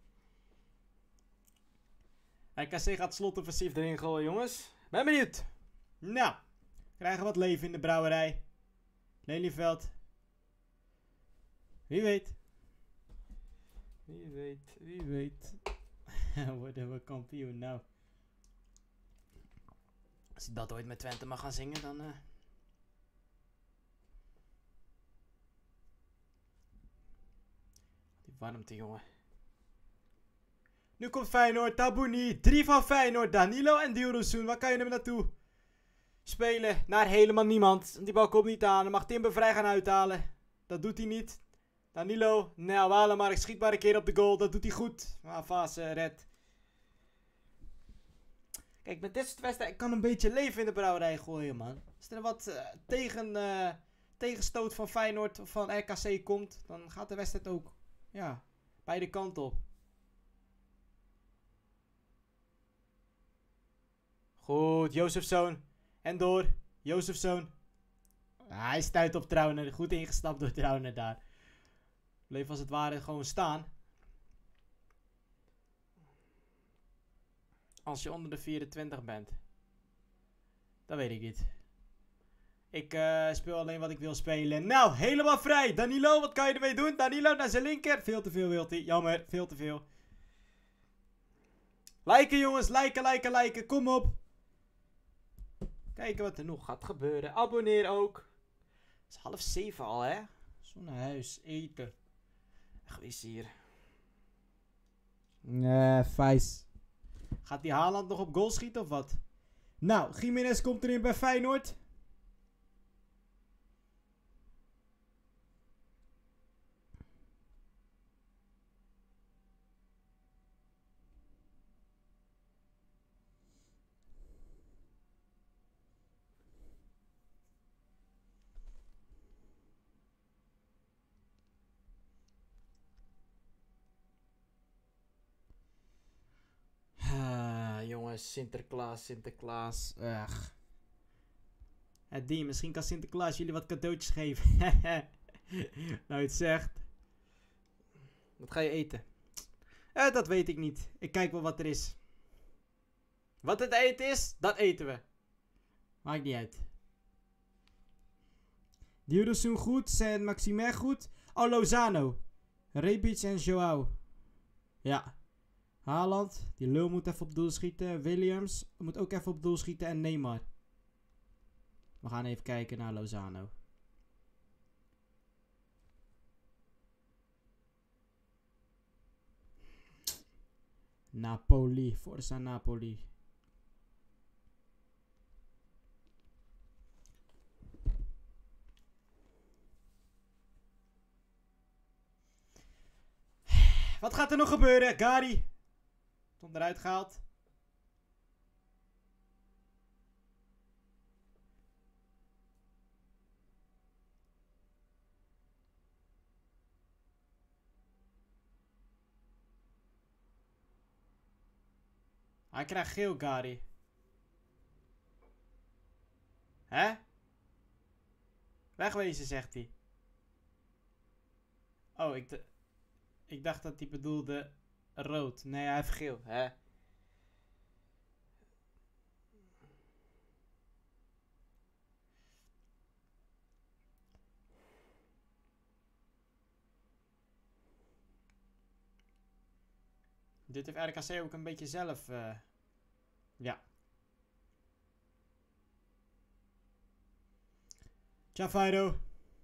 RKC gaat slotoffensief erin gooien, jongens. Ben benieuwd. Nou, krijgen wat leven in de brouwerij. Lelyveld. Wie weet. Wie weet, wie weet. Worden we kampioen, nou. Als ik dat ooit met Twente mag gaan zingen, dan... Die warmte, jongen. Nu komt Feyenoord, Tabouni. 3 van Feyenoord, Danilo en Diourzoen. Waar kan je hem naartoe? Spelen naar helemaal niemand. Die bal komt niet aan. Dan mag Timber vrij gaan uithalen. Dat doet hij niet. Danilo. Nou, Walemark schiet maar een keer op de goal. Dat doet hij goed. Maar fase red. Kijk, met dit soort wedstrijden, ik kan een beetje leven in de brouwerij gooien, man. Als er wat tegenstoot van Feyenoord of van RKC komt, dan gaat de wedstrijd ook, ja, beide kanten op. Goed, Jozefzoon. En door. Jozefzoon. Hij stuit op Trauner. Goed ingestapt door Trauner daar. Bleef als het ware gewoon staan. Als je onder de 24 bent. Dat weet ik niet. Ik speel alleen wat ik wil spelen. Nou, helemaal vrij. Danilo, wat kan je ermee doen? Danilo naar zijn linker. Veel te veel wilt hij. Jammer, veel te veel. Liken jongens, liken. Kom op. Kijken wat er nog gaat gebeuren. Abonneer ook. Het is 6:30 al, hè? Zo naar huis, eten. Echt, is hier. Nee, Vijs. Gaat die Haaland nog op goal schieten of wat? Nou, Jiménez komt erin bij Feyenoord. Jongens, Sinterklaas. Ugh. Die, misschien kan Sinterklaas jullie wat cadeautjes geven. Nou, je het zegt. Wat ga je eten? Dat weet ik niet. Ik kijk wel wat er is. Wat het eten is, dat eten we. Maakt niet uit. Diourzoen goed, Saint-Maximin goed. Oh, Lozano. Rebic en Joao. Ja. Haaland, die lul moet even op doel schieten. Williams moet ook even op doel schieten. En Neymar. We gaan even kijken naar Lozano. Napoli, Forza Napoli. Wat gaat er nog gebeuren? Gary. Stond eruit gehaald. Hij krijgt geel, Gary. Hè? Wegwezen, zegt hij. Oh, ik dacht dat hij bedoelde rood. Nee, hij heeft geel, hè? Dit heeft RKC ook een beetje zelf, ja. Ciao,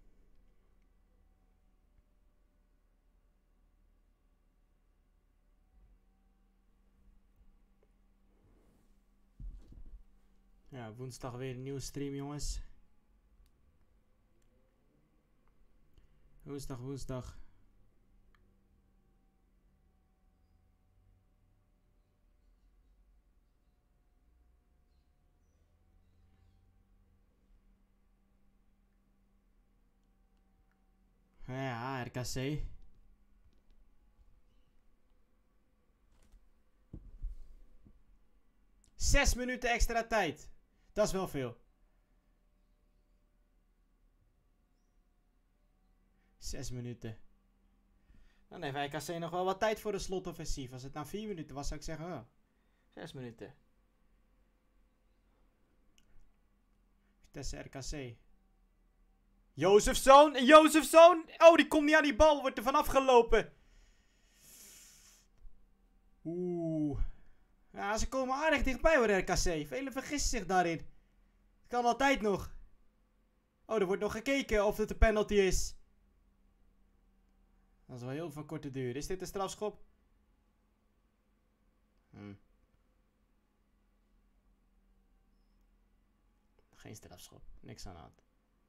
ja, woensdag weer een nieuwe stream, jongens. Woensdag. RKC. Zes minuten extra tijd. Dat is wel veel. 6 minuten. Dan heeft RKC nog wel wat tijd voor een slotoffensief. Als het nou 4 minuten was, zou ik zeggen, oh, 6 minuten. Vitesse RKC. Jozefzoon! Jozefzoon! Oh, die komt niet aan die bal. Wordt er vanaf gelopen. Oeh. Ja, ze komen aardig dichtbij hoor, RKC. Velen vergissen zich daarin. Kan altijd nog. Oh, er wordt nog gekeken of het een penalty is. Dat is wel heel van korte duur. Is dit een strafschop? Geen strafschop. Niks aan de hand.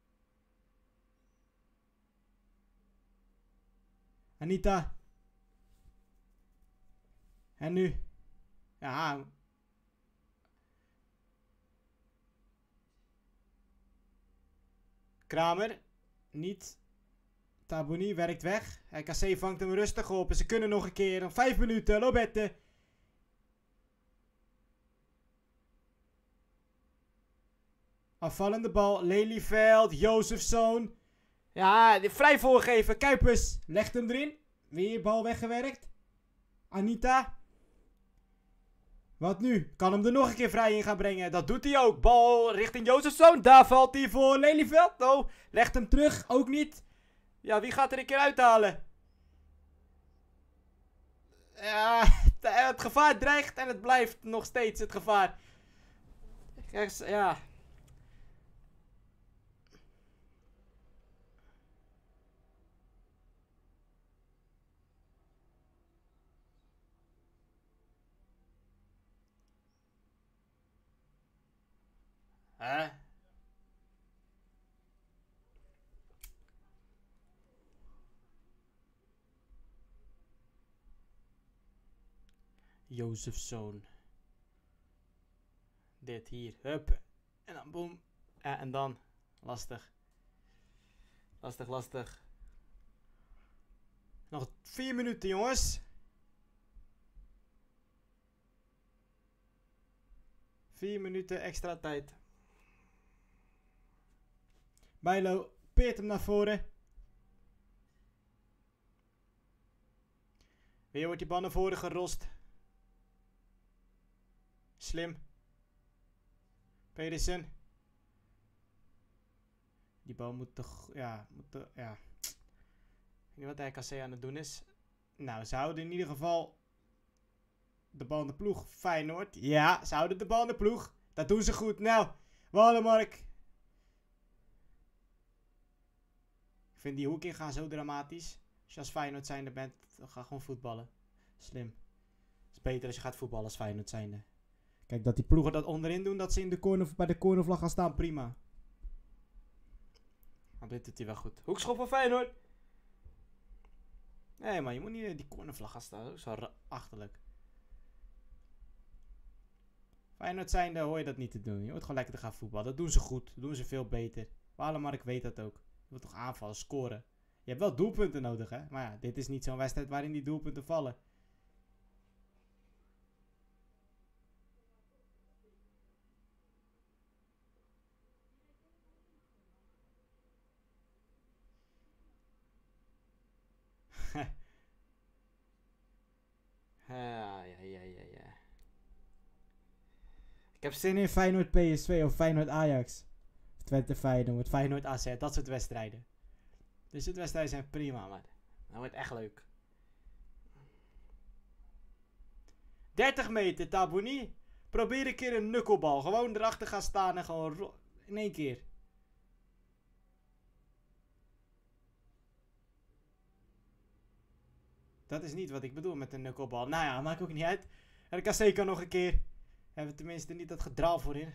Anita. En nu? Ja. Kramer. Niet. Tabouni werkt weg. RKC vangt hem rustig op. En ze kunnen nog een keer. Nog 5 minuten. Lobette. Afvallende bal. Lelyveld. Jozefzoon. Ja, vrij voorgeven. Kuipers legt hem erin. Weer bal weggewerkt. Anita. Wat nu? Kan hem er nog een keer vrij in gaan brengen. Dat doet hij ook. Bal richting Jozefzoon. Daar valt hij voor Lelyveld. Oh, legt hem terug. Ook niet. Ja, wie gaat er een keer uithalen? Ja, het gevaar dreigt en het blijft nog steeds het gevaar. Ja. Hè? Jozefzoon. Dit hier. Hup. En dan boem. Ja, en dan. Lastig. Lastig. Nog 4 minuten, jongens. 4 minuten extra tijd. Bijlo peert hem naar voren. Weer wordt die bal naar voren gerost. Slim. Pedersen. Die bal moet toch... Ja. Ik weet niet wat de RKC aan het doen is. Nou, ze houden in ieder geval... de bal in de ploeg. Feyenoord. Ja, ze houden de bal in de ploeg. Dat doen ze goed. Nou, Walemark. Ik vind die hoek ingaan zo dramatisch. Als je als Feyenoord zijnde bent, dan ga gewoon voetballen. Slim. Het is beter als je gaat voetballen als Feyenoord zijnde. Kijk, dat die ploegen dat onderin doen, dat ze in de corner, bij de cornervlag gaan staan, prima. Maar dit doet hij wel goed. Hoekschop van Feyenoord. Nee, maar je moet niet in die cornervlag gaan staan. Dat is wel achterlijk. Feyenoord zijnde hoor je dat niet te doen. Je moet gewoon lekker te gaan voetballen. Dat doen ze goed. Dat doen ze veel beter. Walemark weet dat ook. Je wilt toch aanvallen, scoren. Je hebt wel doelpunten nodig, hè. Maar ja, dit is niet zo'n wedstrijd waarin die doelpunten vallen. Ja. Ik heb zin in Feyenoord PSV of Feyenoord Ajax. Of Twente Feyenoord, Feyenoord AZ, dat soort wedstrijden. Dus dit wedstrijden zijn prima, maar dat wordt echt leuk. 30 meter, Tabouni. Probeer een keer een knucklebal. Gewoon erachter gaan staan en gewoon in één keer. Dat is niet wat ik bedoel met een knucklebal. Nou ja, maakt ook niet uit. RKC kan nog een keer. Hebben we tenminste niet dat gedraal voorin.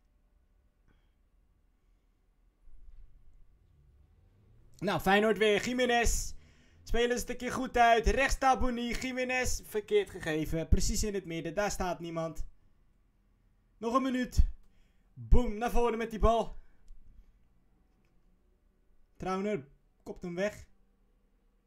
Nou, Feyenoord weer. Jiménez. Spelen ze het een keer goed uit. Rechts Tabouni. Jiménez. Verkeerd gegeven. Precies in het midden. Daar staat niemand. Nog een minuut. Boom. Naar voren met die bal. Trauner kopt hem weg.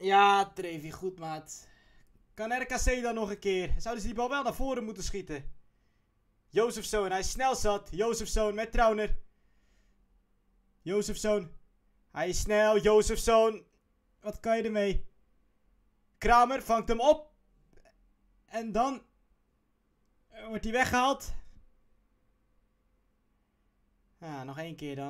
Ja, Trevi, goed maat. Kan RKC dan nog een keer? Zouden ze die bal wel naar voren moeten schieten? Jozefzoon, hij is snel zat. Jozefzoon met Trauner. Jozefzoon. Hij is snel, Jozefzoon. Wat kan je ermee? Kramer vangt hem op. En dan wordt hij weggehaald. Ja, nog één keer dan.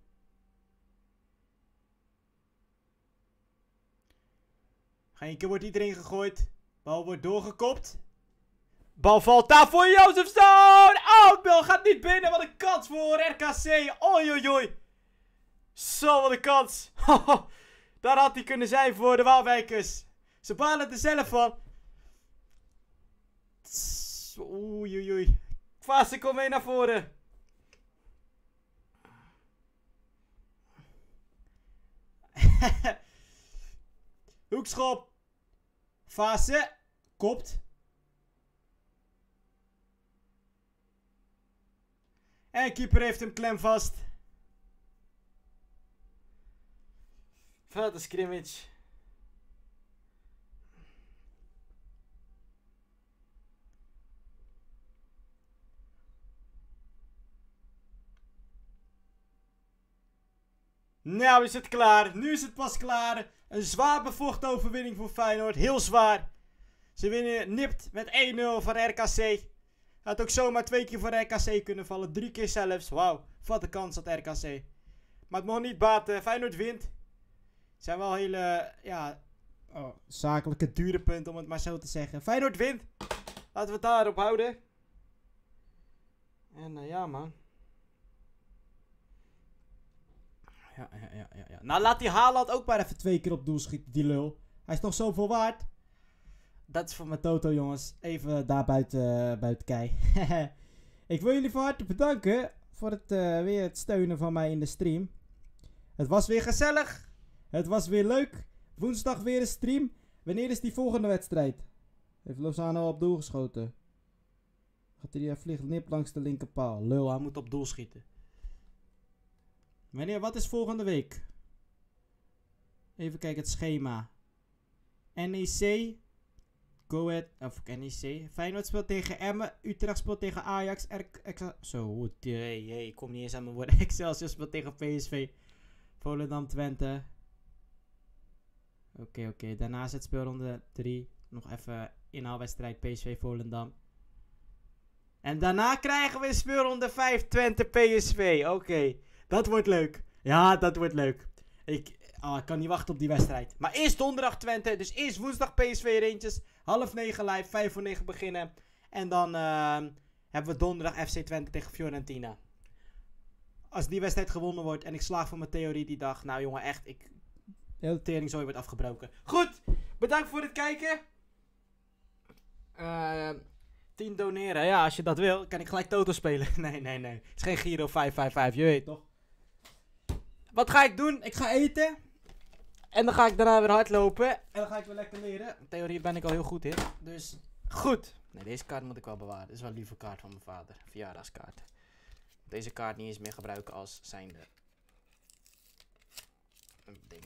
Nog één keer wordt iedereen gegooid. Bal wordt doorgekopt. Bal valt daar voor Jozefzoon. Oh, bal gaat niet binnen. Wat een kans voor RKC. Oei, oei, oei. Zo, wat een kans. Daar had hij kunnen zijn voor de Waalwijkers. Ze balen er zelf van. Oei, oei, oei. Fase, kom mee naar voren. Hoekschop. Fase. Kopt. En keeper heeft hem klem vast. Wat een scrimmage. Nou is het klaar. Nu is het pas klaar. Een zwaar bevochten overwinning voor Feyenoord. Heel zwaar. Ze winnen nipt met 1-0 van RKC. Had ook zomaar 2 keer voor RKC kunnen vallen. 3 keer zelfs. Wauw. Wat een kans had RKC. Maar het mocht niet baten. Feyenoord wint. Het zijn wel hele, ja, zakelijke dure punten om het maar zo te zeggen. Feyenoord wint. Laten we het daarop houden. En ja man. Ja. Nou laat die Haaland ook maar even 2 keer op doel schieten, die lul. Hij is toch zoveel waard. Dat is voor mijn Toto, jongens. Even daar buiten kei. Ik wil jullie van harte bedanken voor het weer het steunen van mij in de stream. Het was weer gezellig. Het was weer leuk. Woensdag weer een stream. Wanneer is die volgende wedstrijd? Heeft Lozano op doel geschoten? Hij vliegt nip langs de linkerpaal. Lul, hij moet op doel schieten. Wanneer? Wat is volgende week? Even kijken het schema. NEC. Go Ahead. Of NEC. Feyenoord speelt tegen Emmen. Utrecht speelt tegen Ajax. Zo, ik kom niet eens aan mijn woorden. Excelsior speelt tegen PSV. Volendam Twente. Oké. Daarna is het speelronde 3. Nog even inhaalwedstrijd PSV Volendam. En daarna krijgen we speelronde 5 Twente PSV. Oké. Dat wordt leuk. Ja, dat wordt leuk. Ik kan niet wachten op die wedstrijd. Maar eerst donderdag Twente. Dus eerst woensdag PSV Rangers. 8:30 live. 5:05 beginnen. En dan hebben we donderdag FC Twente tegen Fiorentina. Als die wedstrijd gewonnen wordt en ik slaag voor mijn theorie die dag. Nou jongen, echt. Heel teringzooi wordt afgebroken. Goed. Bedankt voor het kijken. 10 doneren. Ja, als je dat wil, kan ik gelijk Toto spelen. Nee. Het is geen Giro 555. Je weet toch. Wat ga ik doen? Ik ga eten. En dan ga ik daarna weer hardlopen. En dan ga ik weer lekker leren. In theorie ben ik al heel goed in. Dus goed. Nee, deze kaart moet ik wel bewaren. Dit is wel een lieve kaart van mijn vader. Verjaardagskaart. Deze kaart niet eens meer gebruiken als zijnde een ding.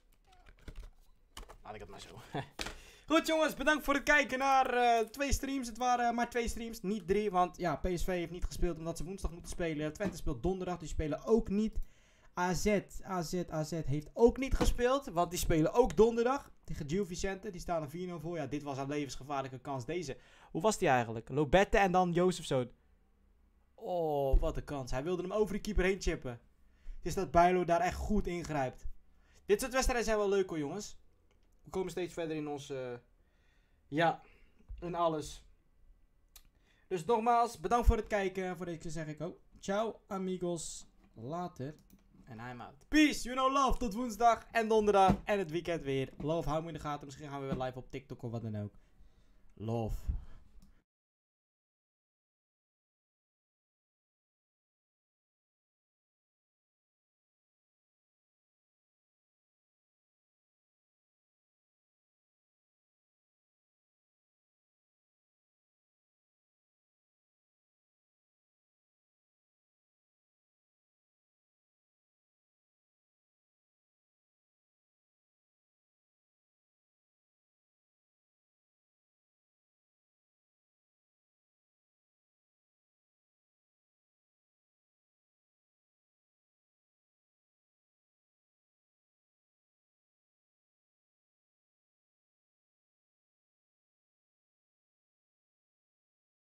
Laat ik het maar zo. Goed jongens, bedankt voor het kijken naar 2 streams. Het waren maar 2 streams, niet 3. Want ja, PSV heeft niet gespeeld omdat ze woensdag moeten spelen. Twente speelt donderdag, die spelen ook niet. AZ heeft ook niet gespeeld, want die spelen ook donderdag. Tegen Gil Vicente, die staan er 4-0 voor. Ja, dit was een levensgevaarlijke kans. Deze, hoe was die eigenlijk? Lobette en dan Jozefzoon. Oh, wat een kans. Hij wilde hem over de keeper heen chippen. Het is dat Bijlo daar echt goed ingrijpt. Dit soort wedstrijden zijn wel leuk hoor jongens. We komen steeds verder in ons, ja, in alles. Dus nogmaals, bedankt voor het kijken. Voor deze zeg ik ook, ciao amigos, later. En I'm out. Peace, you know love, tot woensdag en donderdag en het weekend weer. Love, hou me in de gaten, misschien gaan we weer live op TikTok of wat dan ook. Love.